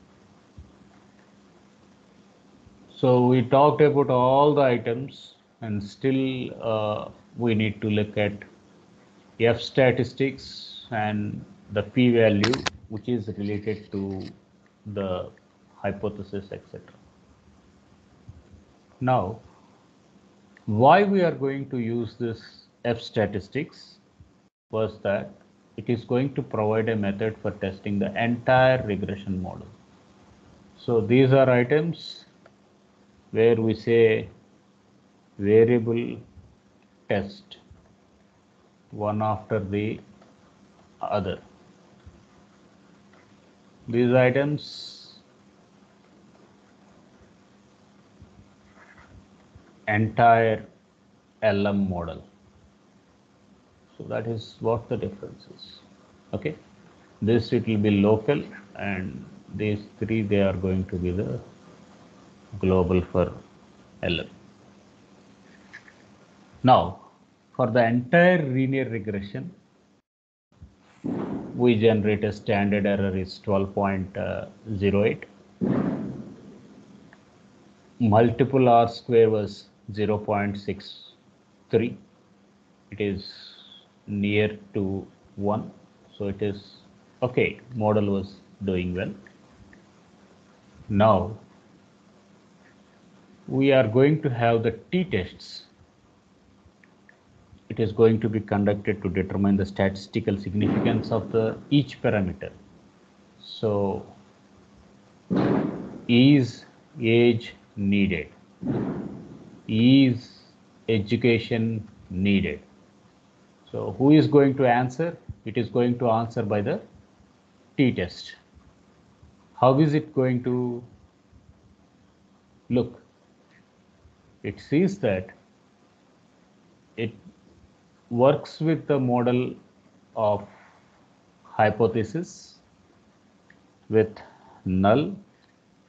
So we talked about all the items, and still we need to look at F statistics and the p value, which is related to the hypothesis, etc. Now, why we are going to use this F statistics was that it is going to provide a method for testing the entire regression model. So these are items where we say variable test one after the other. These items entire LM model. So that is what the difference is. Okay, this it will be local, and these three they are going to be the global for LM. Now, for the entire linear regression, we generate a standard error is 12.08. Multiple R square was 0.63. It is near to 1. So it is okay. Model was doing well. Now we are going to have the t-tests. It is going to be conducted to determine the statistical significance of each parameter. So is age needed? Is education needed? So who is going to answer? It is going to answer by the t-test. How is it going to look? It sees that it works with the model of hypothesis with null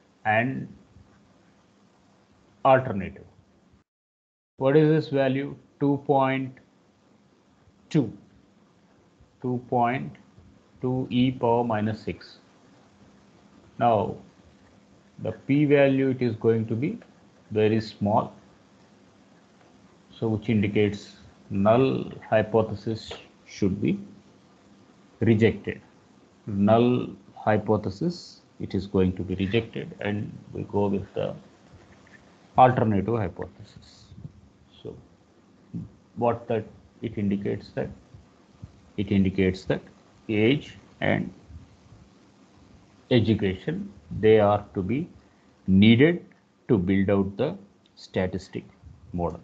and alternative. What is this value? 2.2 e power minus 6. Now the p value, it is going to be very small, so which indicates null hypothesis should be rejected. Null hypothesis, it is going to be rejected, and we go with the alternative hypothesis. So what that it indicates that age and education, they are to be needed to build out the statistic model.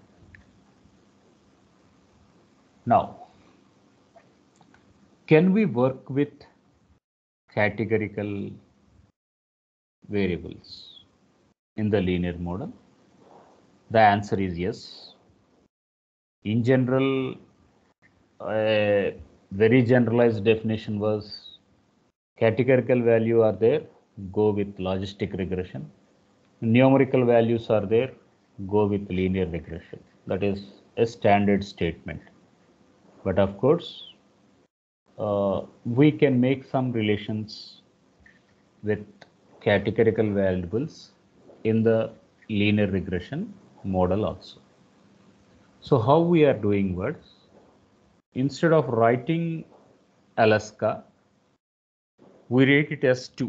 Now, can we work with categorical variables in the linear model? The answer is yes. In general, a very generalized definition was categorical value are there, go with logistic regression. Numerical values are there, go with linear regression. That is a standard statement. But of course, we can make some relations with categorical variables in the linear regression model also. So how we are doing was, instead of writing Alaska, we write it as 2.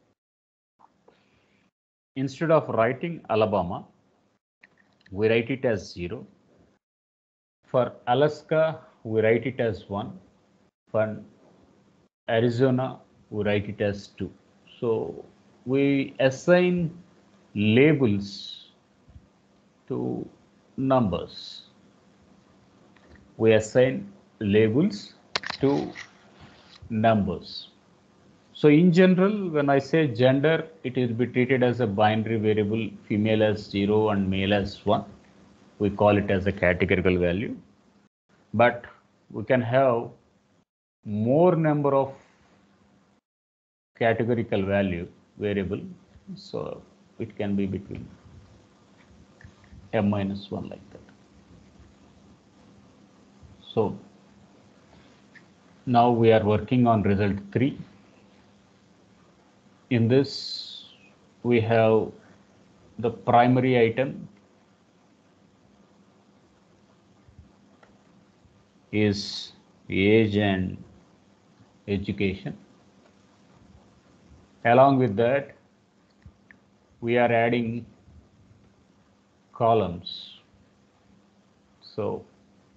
Instead of writing Alabama, we write it as 0. For Alaska, we write it as 1. For Arizona, we write it as 2. So we assign labels to numbers. We assign labels to numbers. So in general, when I say gender, it will be treated as a binary variable, female as 0 and male as 1. We call it as a categorical value. But we can have more number of categorical value variable. So it can be between m minus 1 like that. So now we are working on result 3. In this, we have the primary item is age and education. Along with that, we are adding columns. So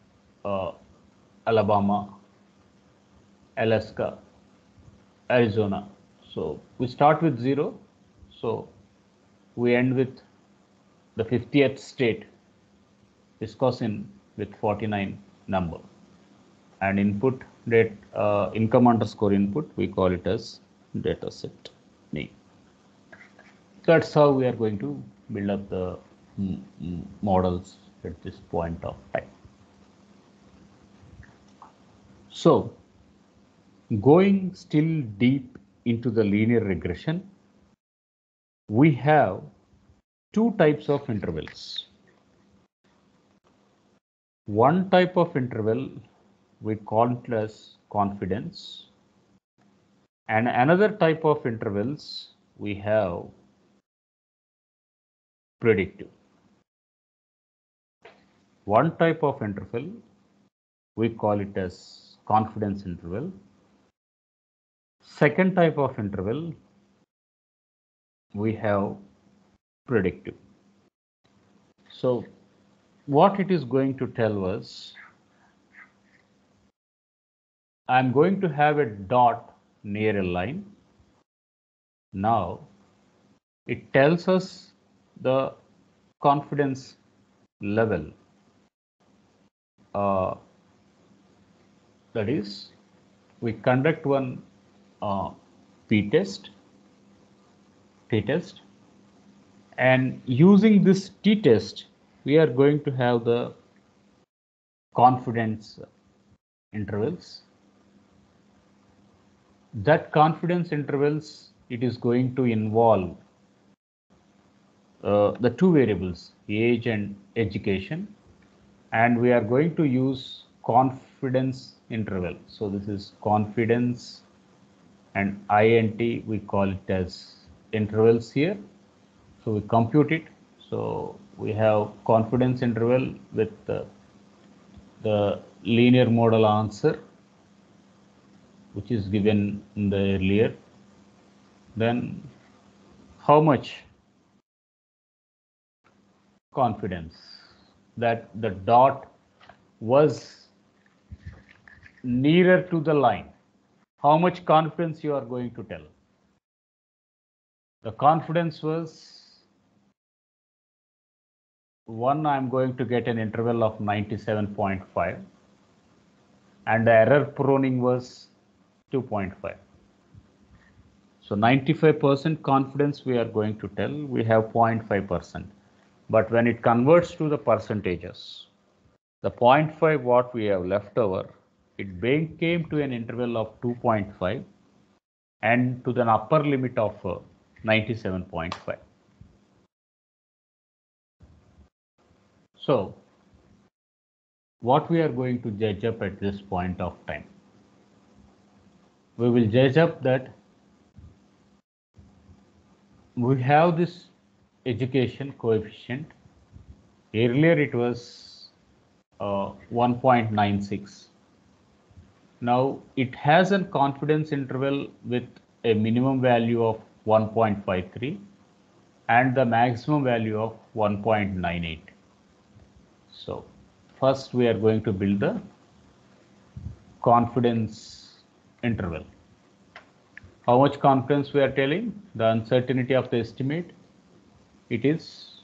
Alabama, Alaska, Arizona. So we start with 0. So we end with the 50th state, Wisconsin, with 49 number. And input date, income underscore input, we call it as data set name. That's how we are going to build up the models at this point of time. So going still deep into the linear regression, we have 2 types of intervals. One type of interval we call it as confidence, and another type of intervals we have predictive. One type of interval we call it as confidence interval. Second type of interval we have predictive. So what it is going to tell us, I'm going to have a dot near a line. Now it tells us the confidence level. That is, we conduct one t-test, and using this t-test, we are going to have the confidence intervals. That confidence intervals, it is going to involve the 2 variables, age and education. and we are going to use confidence interval. So this is confidence and int, we call it as intervals here. So we compute it. So we have confidence interval with the linear model answer, which is given in the earlier. Then how much confidence that the dot was nearer to the line? How much confidence you are going to tell? The confidence was 1, I'm going to get an interval of 97.5, and the error proning was 2.5. So 95% confidence we are going to tell, we have 0.5%. But when it converts to the percentages, the 0.5 what we have left over, it came to an interval of 2.5 and to the upper limit of 97.5. So what we are going to judge up at this point of time? We will judge up that we have this education coefficient. Earlier it was 1.96. Now it has a confidence interval with a minimum value of 1.53 and the maximum value of 1.98. So first we are going to build the confidence interval. How much confidence we are telling? The uncertainty of the estimate, it is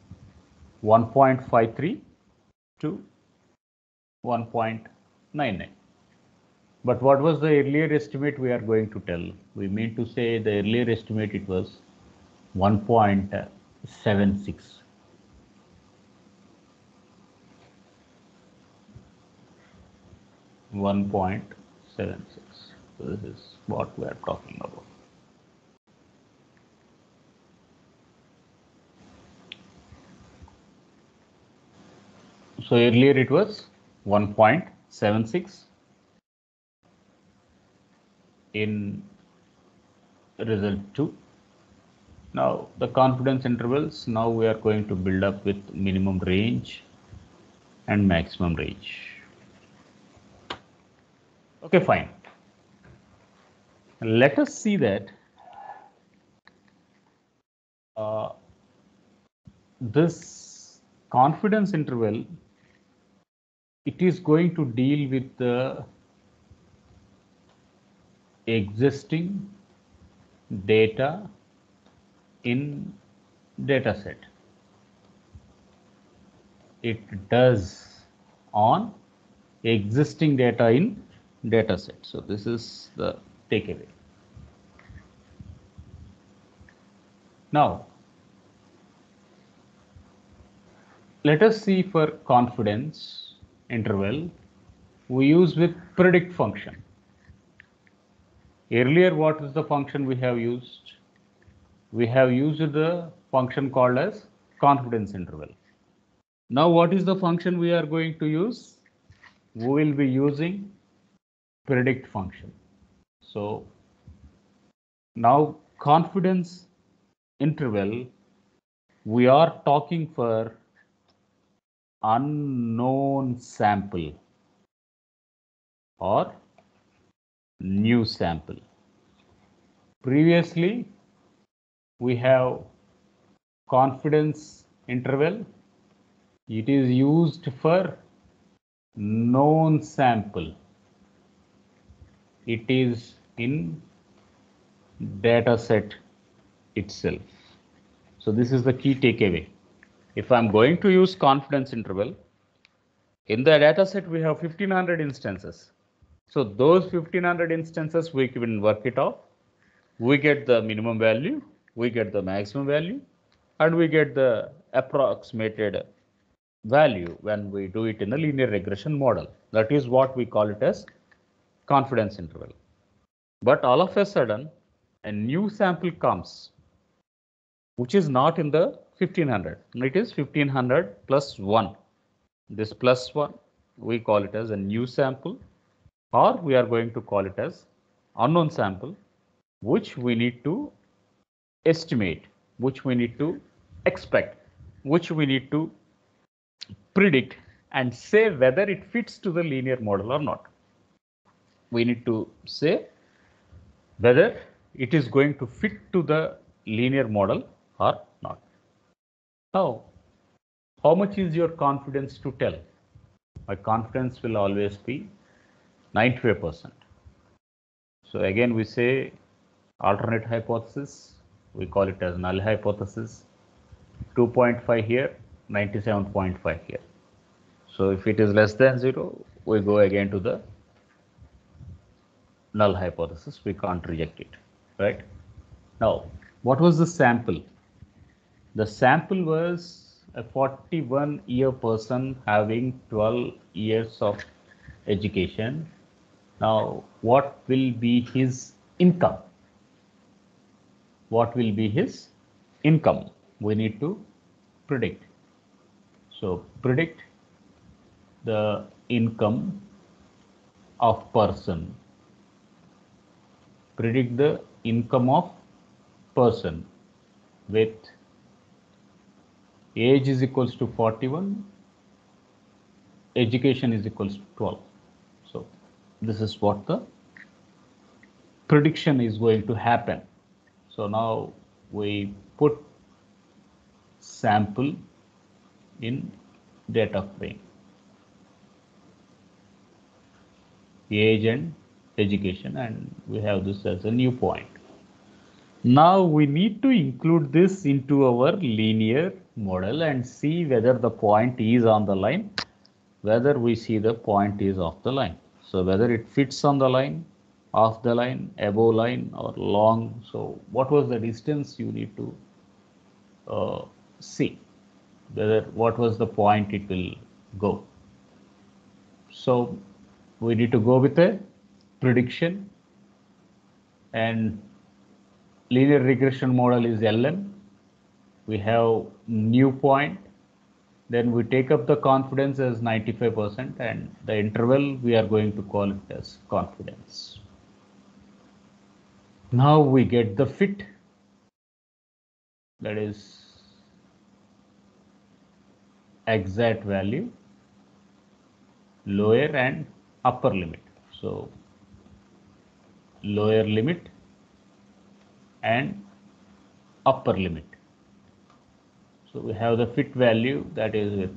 1.53 to 1.99. But what was the earlier estimate we are going to tell? We mean to say the earlier estimate it was 1.76. So this is what we are talking about. So earlier it was 1.76 in result 2. Now the confidence intervals, now we are going to build up with minimum range and maximum range. Okay, fine. Let us see that this confidence interval, it is going to deal with the existing data in dataset. It does on existing data in dataset. So this is the takeaway. Now let us see for confidence interval we use with predict function. Earlier what is the function we have used? We have used the function called as confidence interval. Now what is the function we are going to use? We will be using predict function. So now confidence interval, we are talking for unknown sample or new sample. Previously we have confidence interval, it is used for known sample. It is in data set itself. So this is the key takeaway. If I'm going to use confidence interval, in the data set we have 1500 instances. So those 1500 instances we can work it off. We get the minimum value, we get the maximum value, and we get the approximated value when we do it in the linear regression model. That is what we call it as confidence interval. But all of a sudden, a new sample comes, which is not in the 1500. It is 1500 plus 1. This plus 1, we call it as a new sample, or we are going to call it as unknown sample, which we need to estimate, which we need to expect, which we need to predict and say whether it fits to the linear model or not. We need to say whether it is going to fit to the linear model or not. Now, how much is your confidence to tell? My confidence will always be 95%. So again, we say alternate hypothesis, we call it as null hypothesis, 2.5 here, 97.5 here. So if it is less than 0, we go again to the null hypothesis, we can't reject it, right? Now, what was the sample? The sample was a 41-year person having 12 years of education. Now, what will be his income? What will be his income? We need to predict. So, predict the income of person. Predict the income of person with age is equals to 41, education is equals to 12. So this is what the prediction is going to happen. So now we put sample in data frame, age and education, and we have this as a new point. Now we need to include this into our linear model and see whether the point is on the line, whether we see the point is off the line. So whether it fits on the line, off the line, above line or long. So what was the distance you need to see, whether what was the point it will go. So we need to go with a prediction, and linear regression model is LM. We have new point, then we take up the confidence as 95% and the interval we are going to call it as confidence. Now we get the fit, that is exact value, lower and upper limit. So lower limit and upper limit. So we have the fit value, that is with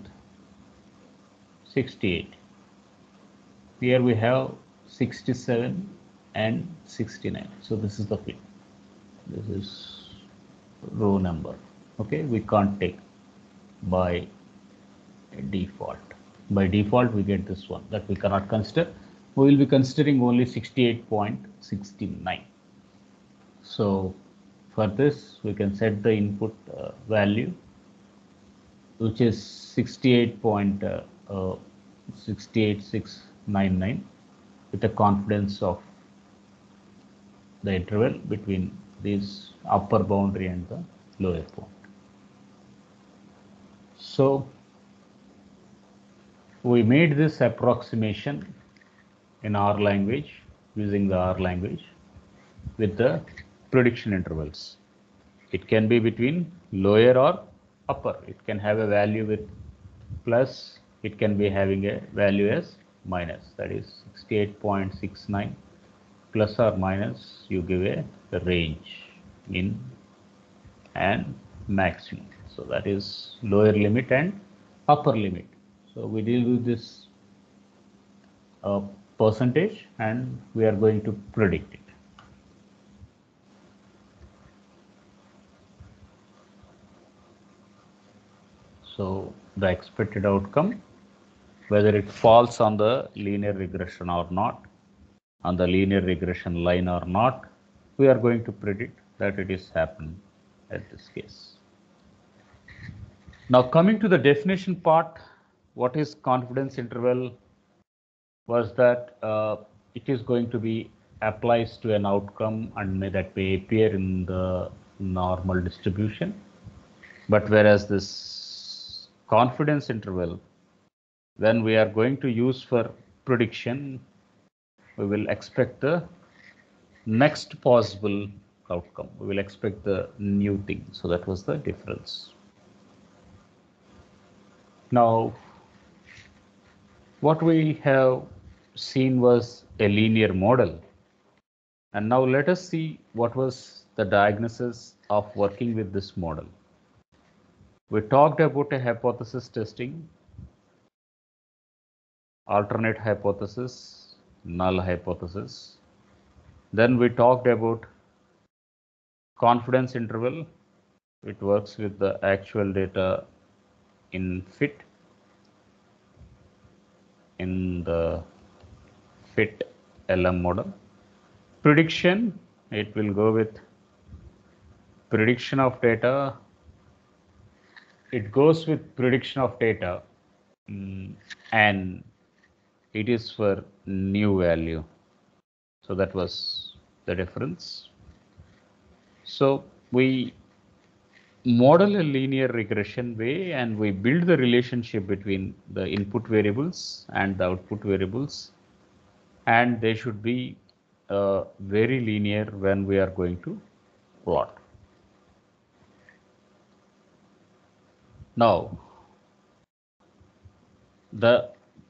68. Here we have 67 and 69. So this is the fit. This is row number. Okay, we can't take by default. By default, we get this one that we cannot consider. We will be considering only 68.69. So for this, we can set the input value, which is 68.68699 with a confidence of the interval between this upper boundary and the lower point. So we made this approximation in R language, using the R language with the prediction intervals. It can be between lower or upper. It can have a value with plus, it can be having a value as minus, that is 68.69 plus or minus, you give a range, min and maximum. So that is lower limit and upper limit. So we deal with this percentage and we are going to predict it. So the expected outcome, whether it falls on the linear regression or not, on the linear regression line or not, we are going to predict that it is happening at this case. Now coming to the definition part, what is confidence interval was that it is going to be applies to an outcome and that may appear in the normal distribution. But whereas this confidence interval when we are going to use for prediction, we will expect the next possible outcome. We will expect the new thing. So that was the difference. Now, what we have seen was a linear model. And now let us see what was the diagnosis of working with this model. We talked about a hypothesis testing, alternate hypothesis, null hypothesis. Then we talked about confidence interval. It works with the actual data in fit, in the fit LM model. Prediction, it will go with prediction of data. It goes with prediction of data and it is for new value. So that was the difference. So we model a linear regression way and we build the relationship between the input variables and the output variables, and they should be very linear when we are going to plot. Now, the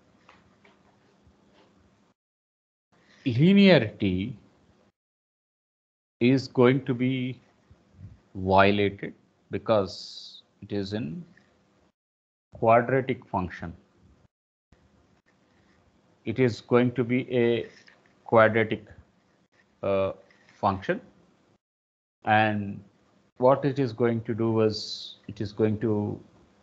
linearity is going to be violated because it is in quadratic function. It is going to be a quadratic function, and what it is going to do is it is going to,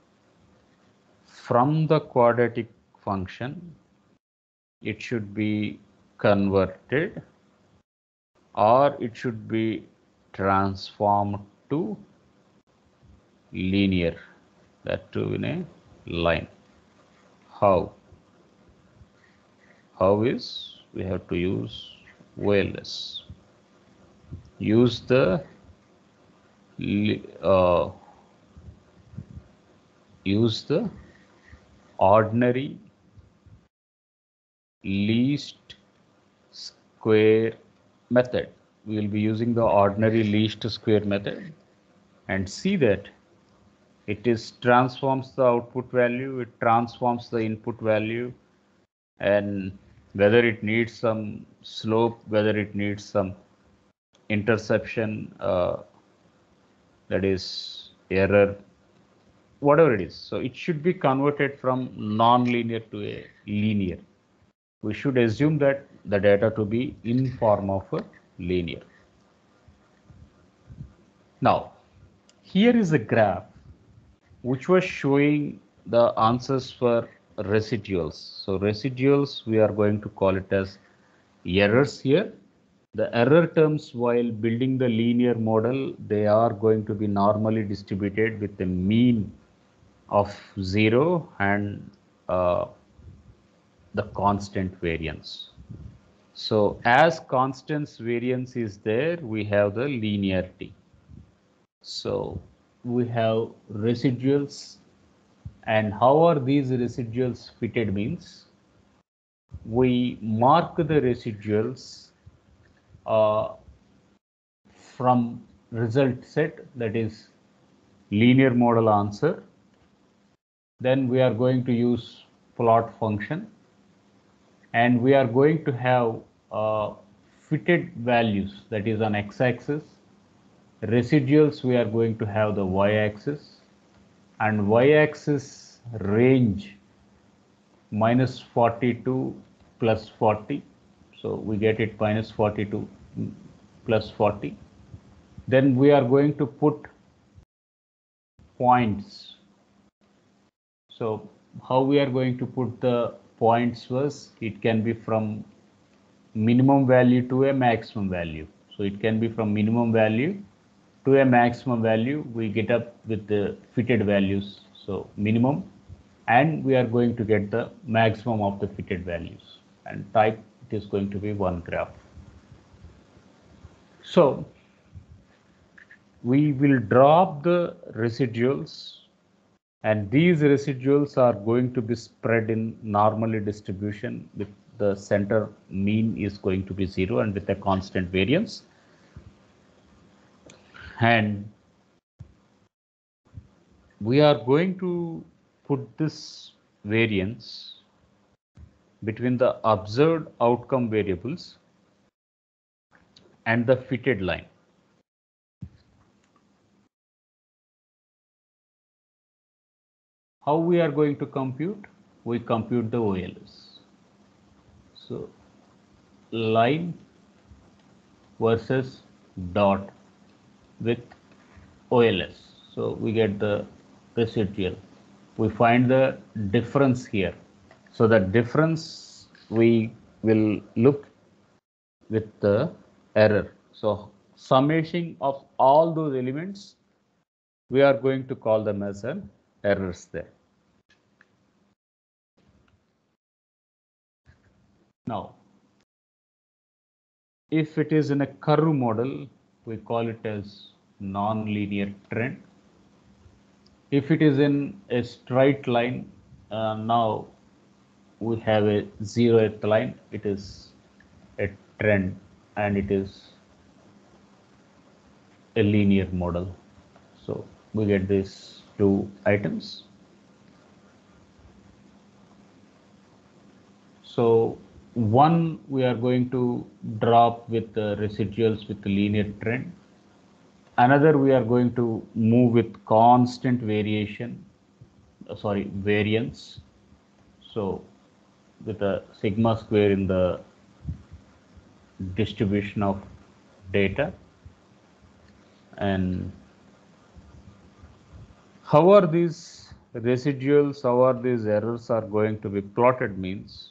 from the quadratic function, it should be converted or it should be transformed to linear, that too in a line. How is we have to use OLS. Use the ordinary least square method. We will be using the ordinary least square method and see that it is transforms the output value, it transforms the input value, and whether it needs some slope, whether it needs some interception, that is error, whatever it is. So it should be converted from non-linear to a linear. We should assume that the data to be in form of a linear. Now, here is a graph which was showing the answers for residuals. So residuals, we are going to call it as errors here. The error terms while building the linear model, they are going to be normally distributed with a mean of 0 and the constant variance. So as constants variance is there, we have the linearity. So we have residuals, and how are these residuals fitted means we mark the residuals from result set, that is linear model answer. Then we are going to use plot function and we are going to have fitted values, that is on x-axis. Residuals, we are going to have the y-axis, and y-axis range minus 42 plus 40. So we get it minus 42 plus 40. Then we are going to put points. So how we are going to put the points was, it can be from minimum value to a maximum value. So it can be from minimum value to a maximum value. We get up with the fitted values. So minimum, and we are going to get the maximum of the fitted values, and type it is going to be one graph. So we will drop the residuals And these residuals are going to be spread in normally distribution with the center mean is going to be 0 and with a constant variance. And we are going to put this variance between the observed outcome variables and the fitted line. How we are going to compute? We compute the OLS. So line versus dot with OLS. So we get the residual. We find the difference here. So the difference we will look with the error. So summation of all those elements, we are going to call them as an errors there. Now, if it is in a curve model, we call it as non-linear trend. If it is in a straight line, now we have a 0th line, it is a trend and it is a linear model. So we get these two items. So one we are going to drop with the residuals with the linear trend. Another we are going to move with constant variation, variance. So with a sigma square in the distribution of data. And how are these residuals, how are these errors are going to be plotted means,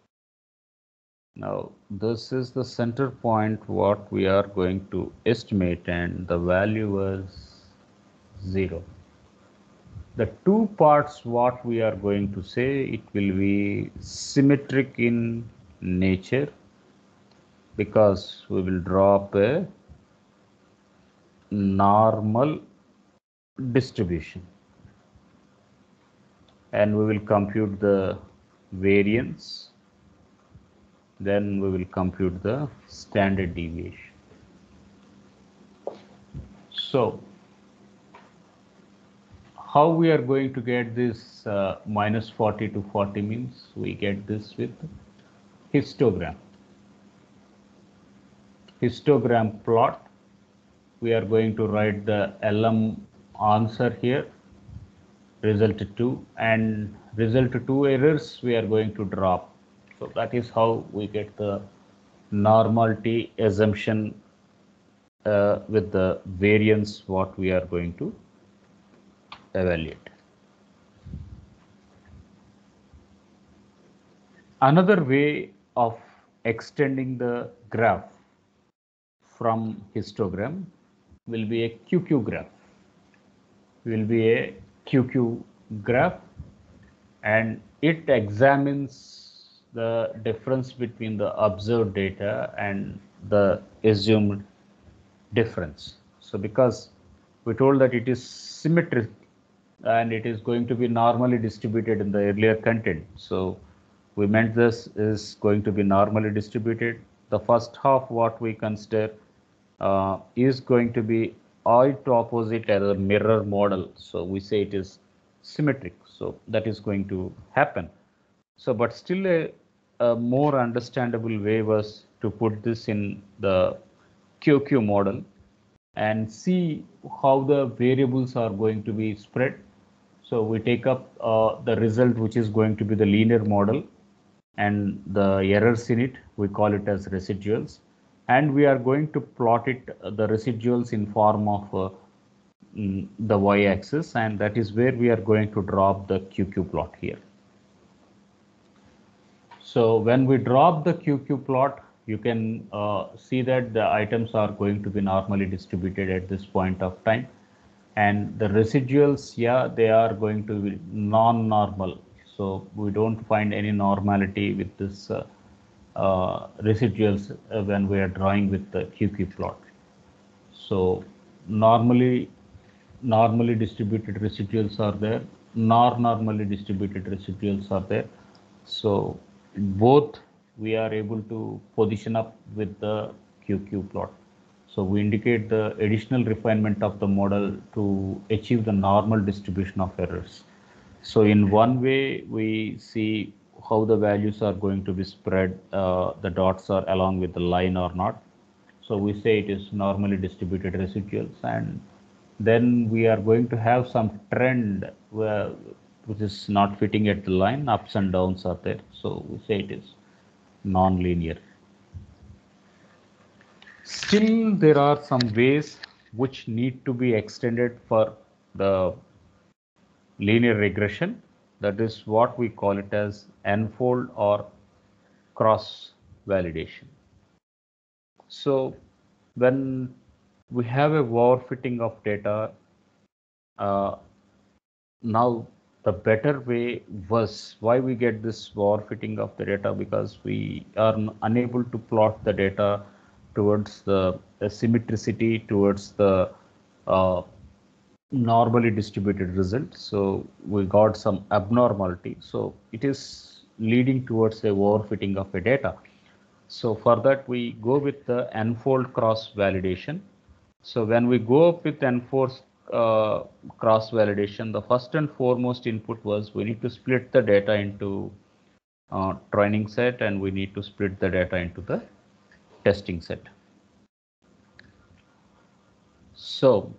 now this is the center point what we are going to estimate and the value was 0. The two parts what we are going to say, it will be symmetric in nature because we will drop a normal distribution and we will compute the variance, then we will compute the standard deviation. So how we are going to get this minus 40 to 40 means we get this with histogram. Histogram plot, we are going to write the LM answer here, result 2, and result 2 errors we are going to drop. So that is how we get the normality assumption with the variance what we are going to evaluate. Another way of extending the graph from histogram will be a QQ graph. Will be a QQ graph and it examines the difference between the observed data and the assumed difference. So because we told that it is symmetric and it is going to be normally distributed in the earlier content. So we meant this is going to be normally distributed. The first half what we consider is going to be eye to opposite as a mirror model. So we say it is symmetric. So that is going to happen. So but still a more understandable way was to put this in the QQ model and see how the variables are going to be spread. So we take up the result which is going to be the linear model and the errors in it, we call it as residuals. And we are going to plot it, the residuals in form of the y-axis, and that is where we are going to drop the QQ plot here. So when we drop the QQ plot, you can see that the items are going to be normally distributed at this point of time. And the residuals, yeah, they are going to be non-normal. So we don't find any normality with this residuals when we are drawing with the QQ plot. So normally distributed residuals are there nor normally distributed residuals are there. So both we are able to position up with the QQ plot. So we indicate the additional refinement of the model to achieve the normal distribution of errors. So in one way, we see how the values are going to be spread, the dots are along with the line or not. So we say it is normally distributed residuals, and then we are going to have some trend which is not fitting at the line, ups and downs are there. So we say it is non-linear. Still, there are some ways which need to be extended for the linear regression. That is what we call it as n-fold or cross validation. So when we have a overfitting of data, uh, now the better way was why we get this overfitting of the data, because we are unable to plot the data towards the symmetricity, towards the uh, normally distributed result. So we got some abnormality. So it is leading towards a overfitting of a data. So for that, we go with the n-fold cross validation. So when we go up with n-fold cross validation, the first and foremost input was we need to split the data into training set, and we need to split the data into the testing set. So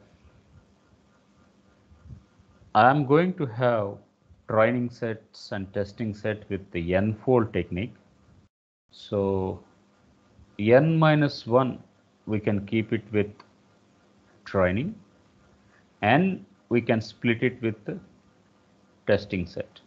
I am going to have training sets and testing set with the n-fold technique. So n minus 1, we can keep it with training, and we can split it with the testing set.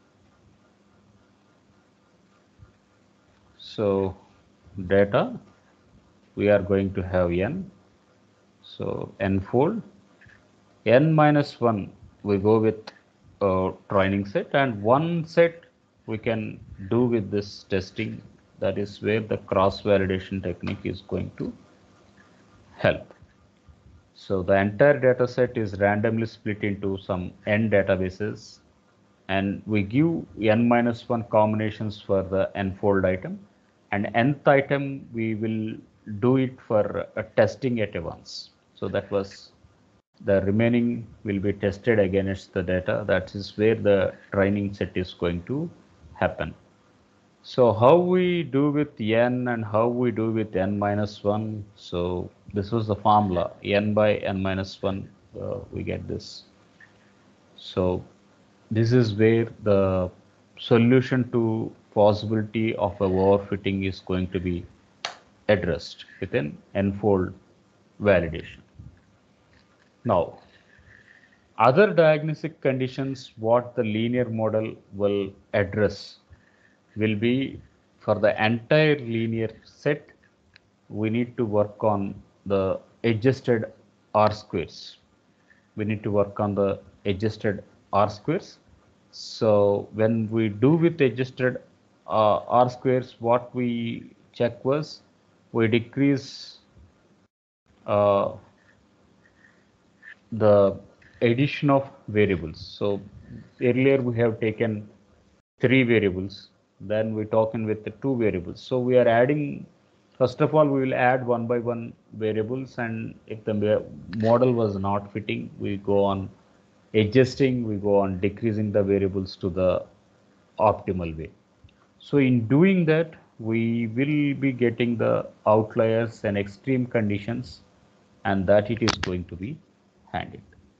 So data, we are going to have n. So n-fold, n minus 1, we go with training set, and one set we can do with this testing. That is where the cross validation technique is going to help. So the entire data set is randomly split into some n databases, and we give n minus 1 combinations for the n-fold item, and nth item we will do it for testing at once. So that was the remaining will be tested against the data. That is where the training set is going to happen. So how we do with n and how we do with n minus 1. So this was the formula, n by n minus 1, we get this. So this is where the solution to possibility of a overfitting is going to be addressed within n-fold validation. Now, other diagnostic conditions what the linear model will address will be for the entire linear set, we need to work on the adjusted R squares. We need to work on the adjusted R squares. So when we do with adjusted R squares, what we check was we decrease uh, the addition of variables. So earlier we have taken 3 variables, then we talking with the 2 variables. So we are adding, first of all, we will add one by one variables, and if the model was not fitting, we go on adjusting, we go on decreasing the variables to the optimal way. So in doing that, we will be getting the outliers and extreme conditions, and that it is going to be handled.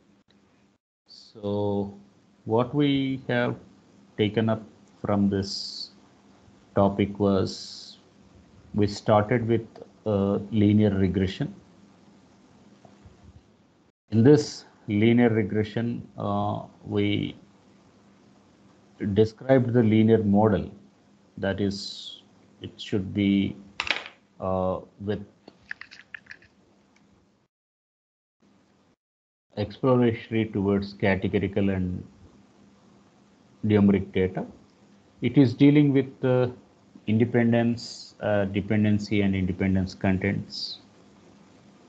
So what we have taken up from this topic was we started with linear regression. In this linear regression, we described the linear model, that is, it should be with exploratory towards categorical and numeric data. It is dealing with independence, dependency, and independence contents.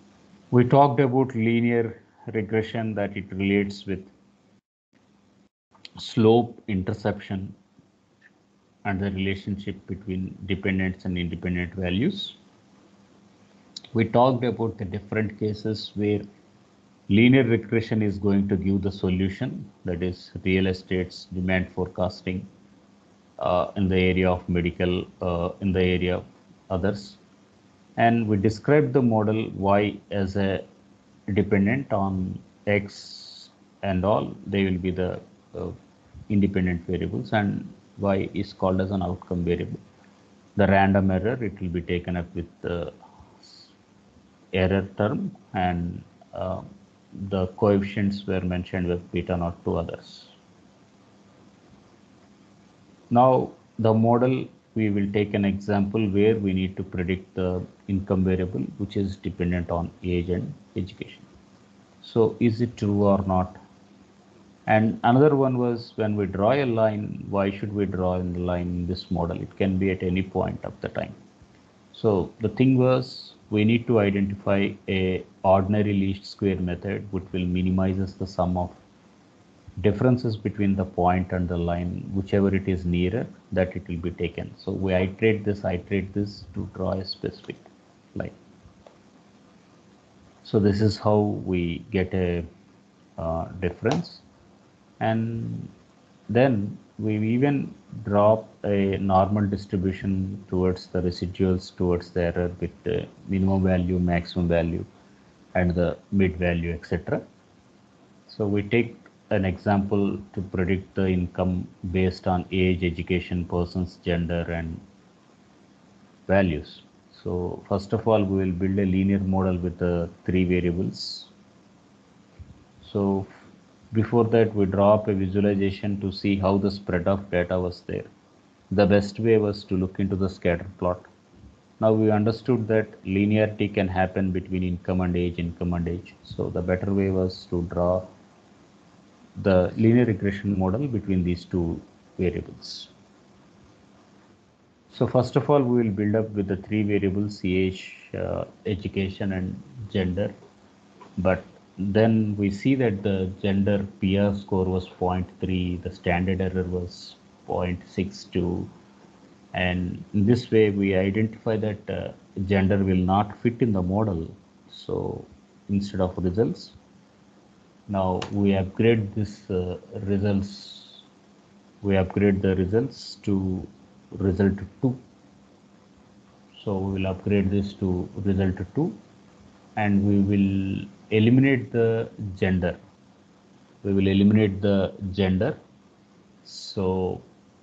We talked about linear regression, that it relates with slope interception and the relationship between dependent and independent values. We talked about the different cases where linear regression is going to give the solution, that is real estate's demand forecasting in the area of medical, in the area of others. And we described the model Y as a dependent on X and all, they will be the uh, independent variables, and Y is called as an outcome variable. The random error, it will be taken up with the error term, and the coefficients were mentioned with beta naught to others. Now the model, we will take an example where we need to predict the income variable which is dependent on age and education. So is it true or not? And another one was, when we draw a line, why should we draw a line in this model? It can be at any point of the time. So the thing was, we need to identify a ordinary least square method which will minimizes the sum of differences between the point and the line, whichever it is nearer, that it will be taken. So we iterate this to draw a specific line. So this is how we get a difference, and then we even drop a normal distribution towards the residuals, towards the error with the minimum value, maximum value, and the mid value, etc. So we take an example to predict the income based on age, education, person's gender, and values. So first of all, we will build a linear model with the three variables. So before that, we draw up a visualization to see how the spread of data was there. The best way was to look into the scatter plot. Now we understood that linearity can happen between income and age. So the better way was to draw the linear regression model between these two variables. So first of all, we will build up with the three variables: age, education, and gender. But then we see that the gender PR score was 0.3, the standard error was 0.62, and in this way we identify that gender will not fit in the model. So instead of results, now we upgrade this results, we upgrade the results to result 2. So we will upgrade this to result 2, and we will eliminate the gender. We will eliminate the gender. So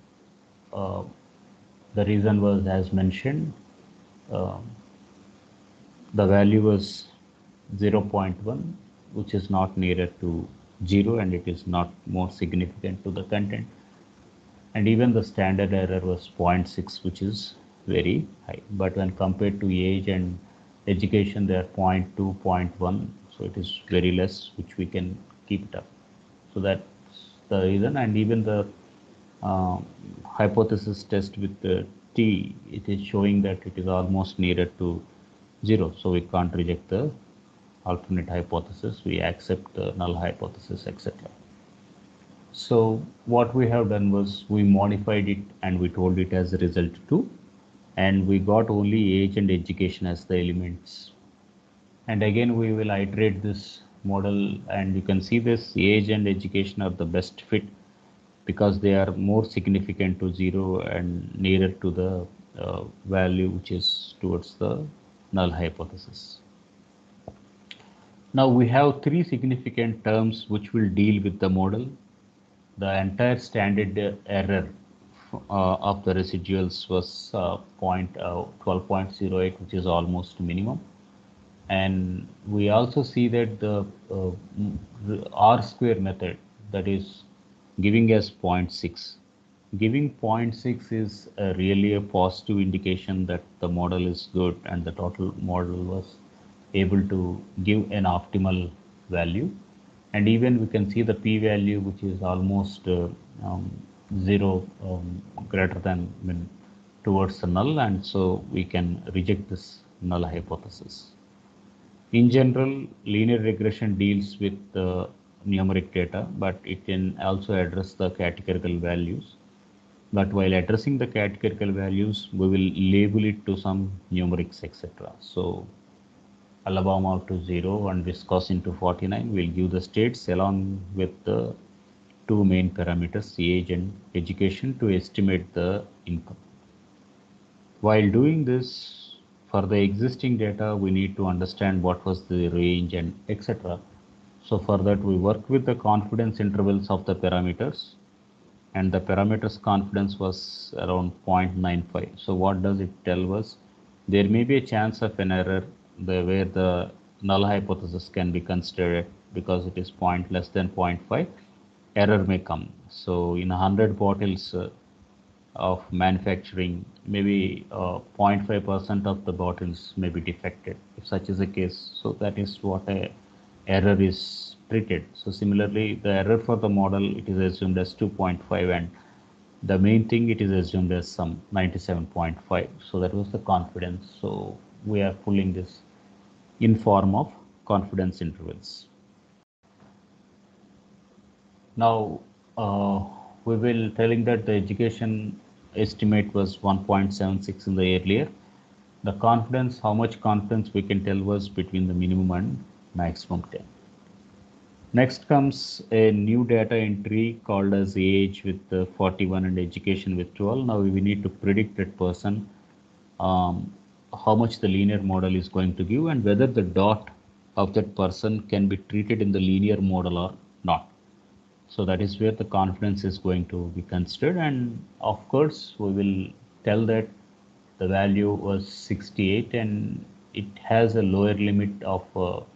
the reason was, as mentioned, uh, the value was 0.1, which is not nearer to 0, and it is not more significant to the content. And even the standard error was 0.6, which is very high. But when compared to age and education, they are 0.2, 0.1, so it is very less, which we can keep it up. So that's the reason. And even the uh, hypothesis test with the T, it is showing that it is almost nearer to 0, so we can't reject the alternate hypothesis, we accept the null hypothesis, etc. So what we have done was, we modified it and we told it as result 2, and we got only age and education as the elements. And again we will iterate this model, and you can see this age and education are the best fit because they are more significant to 0 and nearer to the value which is towards the null hypothesis. Now we have three significant terms which will deal with the model. The entire standard error of the residuals was 12.08, which is almost minimum. And we also see that the R square method, that is giving us 0.6. Giving 0.6 is really a positive indication that the model is good and the total model was able to give an optimal value. And even we can see the p-value, which is almost 0, greater than, towards the null, and so we can reject this null hypothesis. In general, linear regression deals with numeric data, but it can also address the categorical values. But while addressing the categorical values, we will label it to some numerics, etc. So Alabama to 0 and Wisconsin to 49 will give the states along with the two main parameters, age and education, to estimate the income. While doing this, for the existing data, we need to understand what was the range and etc. So for that, we work with the confidence intervals of the parameters, and the parameters confidence was around 0.95. So what does it tell us? There may be a chance of an error where the null hypothesis can be considered because it is less than 0.5. Error may come. So in 100 bottles of manufacturing, maybe 0.5% of the bottles may be defected. If such is the case, so that is what a error is treated. So similarly, the error for the model, it is assumed as 2.5, and the main thing, it is assumed as some 97.5. So that was the confidence. So we are pulling this in form of confidence intervals. Now we will telling that the education estimate was 1.76 in the earlier. The confidence, how much confidence we can tell, was between the minimum and maximum 10. Next comes a new data entry called as age with 41 and education with 12. Now we need to predict that person, how much the linear model is going to give, and whether the dot of that person can be treated in the linear model or not. So that is where the confidence is going to be considered, and of course we will tell that the value was 68 and it has a lower limit of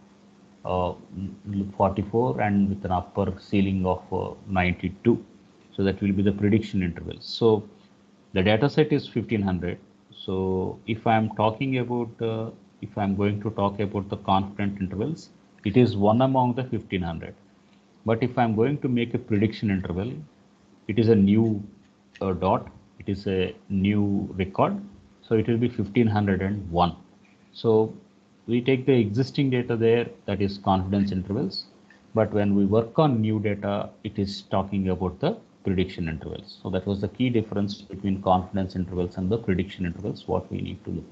44 and with an upper ceiling of 92. So that will be the prediction interval. So the data set is 1500. So if I'm talking about, if I'm going to talk about the confidence intervals, it is one among the 1500. But if I'm going to make a prediction interval, it is a new dot, it is a new record. So it will be 1501. So we take the existing data there, that is confidence intervals. But when we work on new data, it is talking about the prediction intervals. So that was the key difference between confidence intervals and the prediction intervals, what we need to look.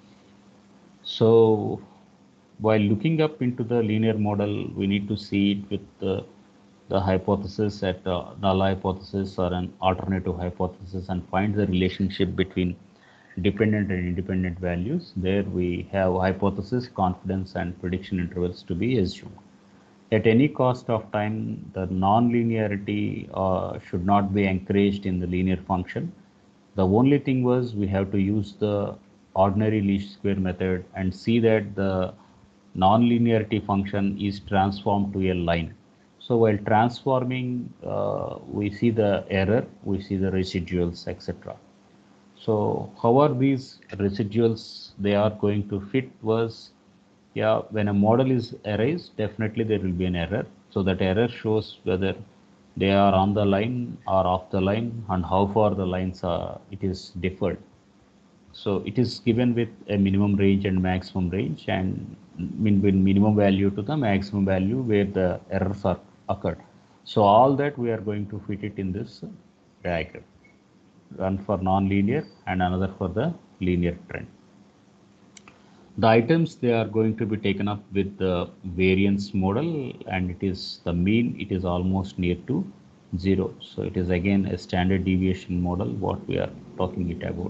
So while looking up into the linear model, we need to see it with the hypothesis at null hypothesis or an alternative hypothesis and find the relationship between dependent and independent values. There we have hypothesis, confidence and prediction intervals to be assumed. At any cost of time, the non-linearity should not be encouraged in the linear function. The only thing was we have to use the ordinary least square method and see that the non-linearity function is transformed to a line. So while transforming, we see the error, we see the residuals, etc. So how are these residuals they are going to fit was, yeah, when a model is erased, definitely there will be an error. So that error shows whether they are on the line or off the line and how far the lines are, it is differed. So it is given with a minimum range and maximum range, and minimum value to the maximum value where the errors are occurred. So all that we are going to fit it in this diagram. One for non-linear and another for the linear trend. The items they are going to be taken up with the variance model, and it is the mean, it is almost near to 0. So it is again a standard deviation model what we are talking it about.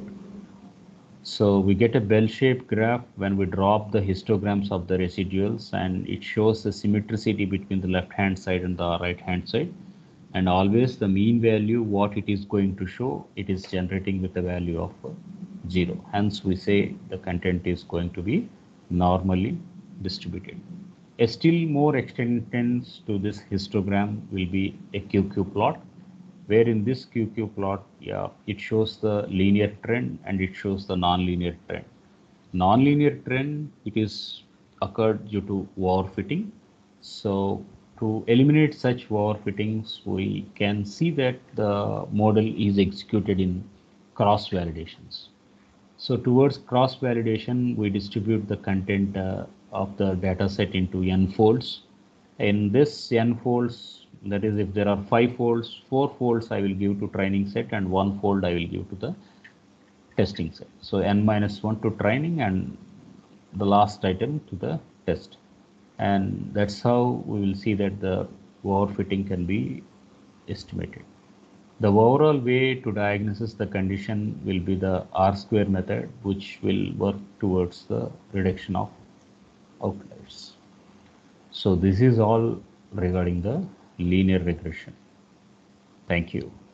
So we get a bell-shaped graph when we drop the histograms of the residuals, and it shows the symmetricity between the left-hand side and the right-hand side. And always the mean value, what it is going to show, it is generating with a value of 0. Hence we say the content is going to be normally distributed. A still more extensions to this histogram will be a QQ plot, where in this QQ plot, yeah, it shows the linear trend and it shows the non-linear trend. Non-linear trend, it is occurred due to overfitting. So to eliminate such overfittings, we can see that the model is executed in cross validations. So towards cross validation, we distribute the content of the data set into n folds. In this n folds, that is if there are 5 folds, 4 folds I will give to training set and 1 fold I will give to the testing set. So n minus 1 to training and the last item to the test. And that's how we will see that the overfitting can be estimated. The overall way to diagnose the condition will be the R square method, which will work towards the reduction of outliers. So this is all regarding the linear regression. Thank you.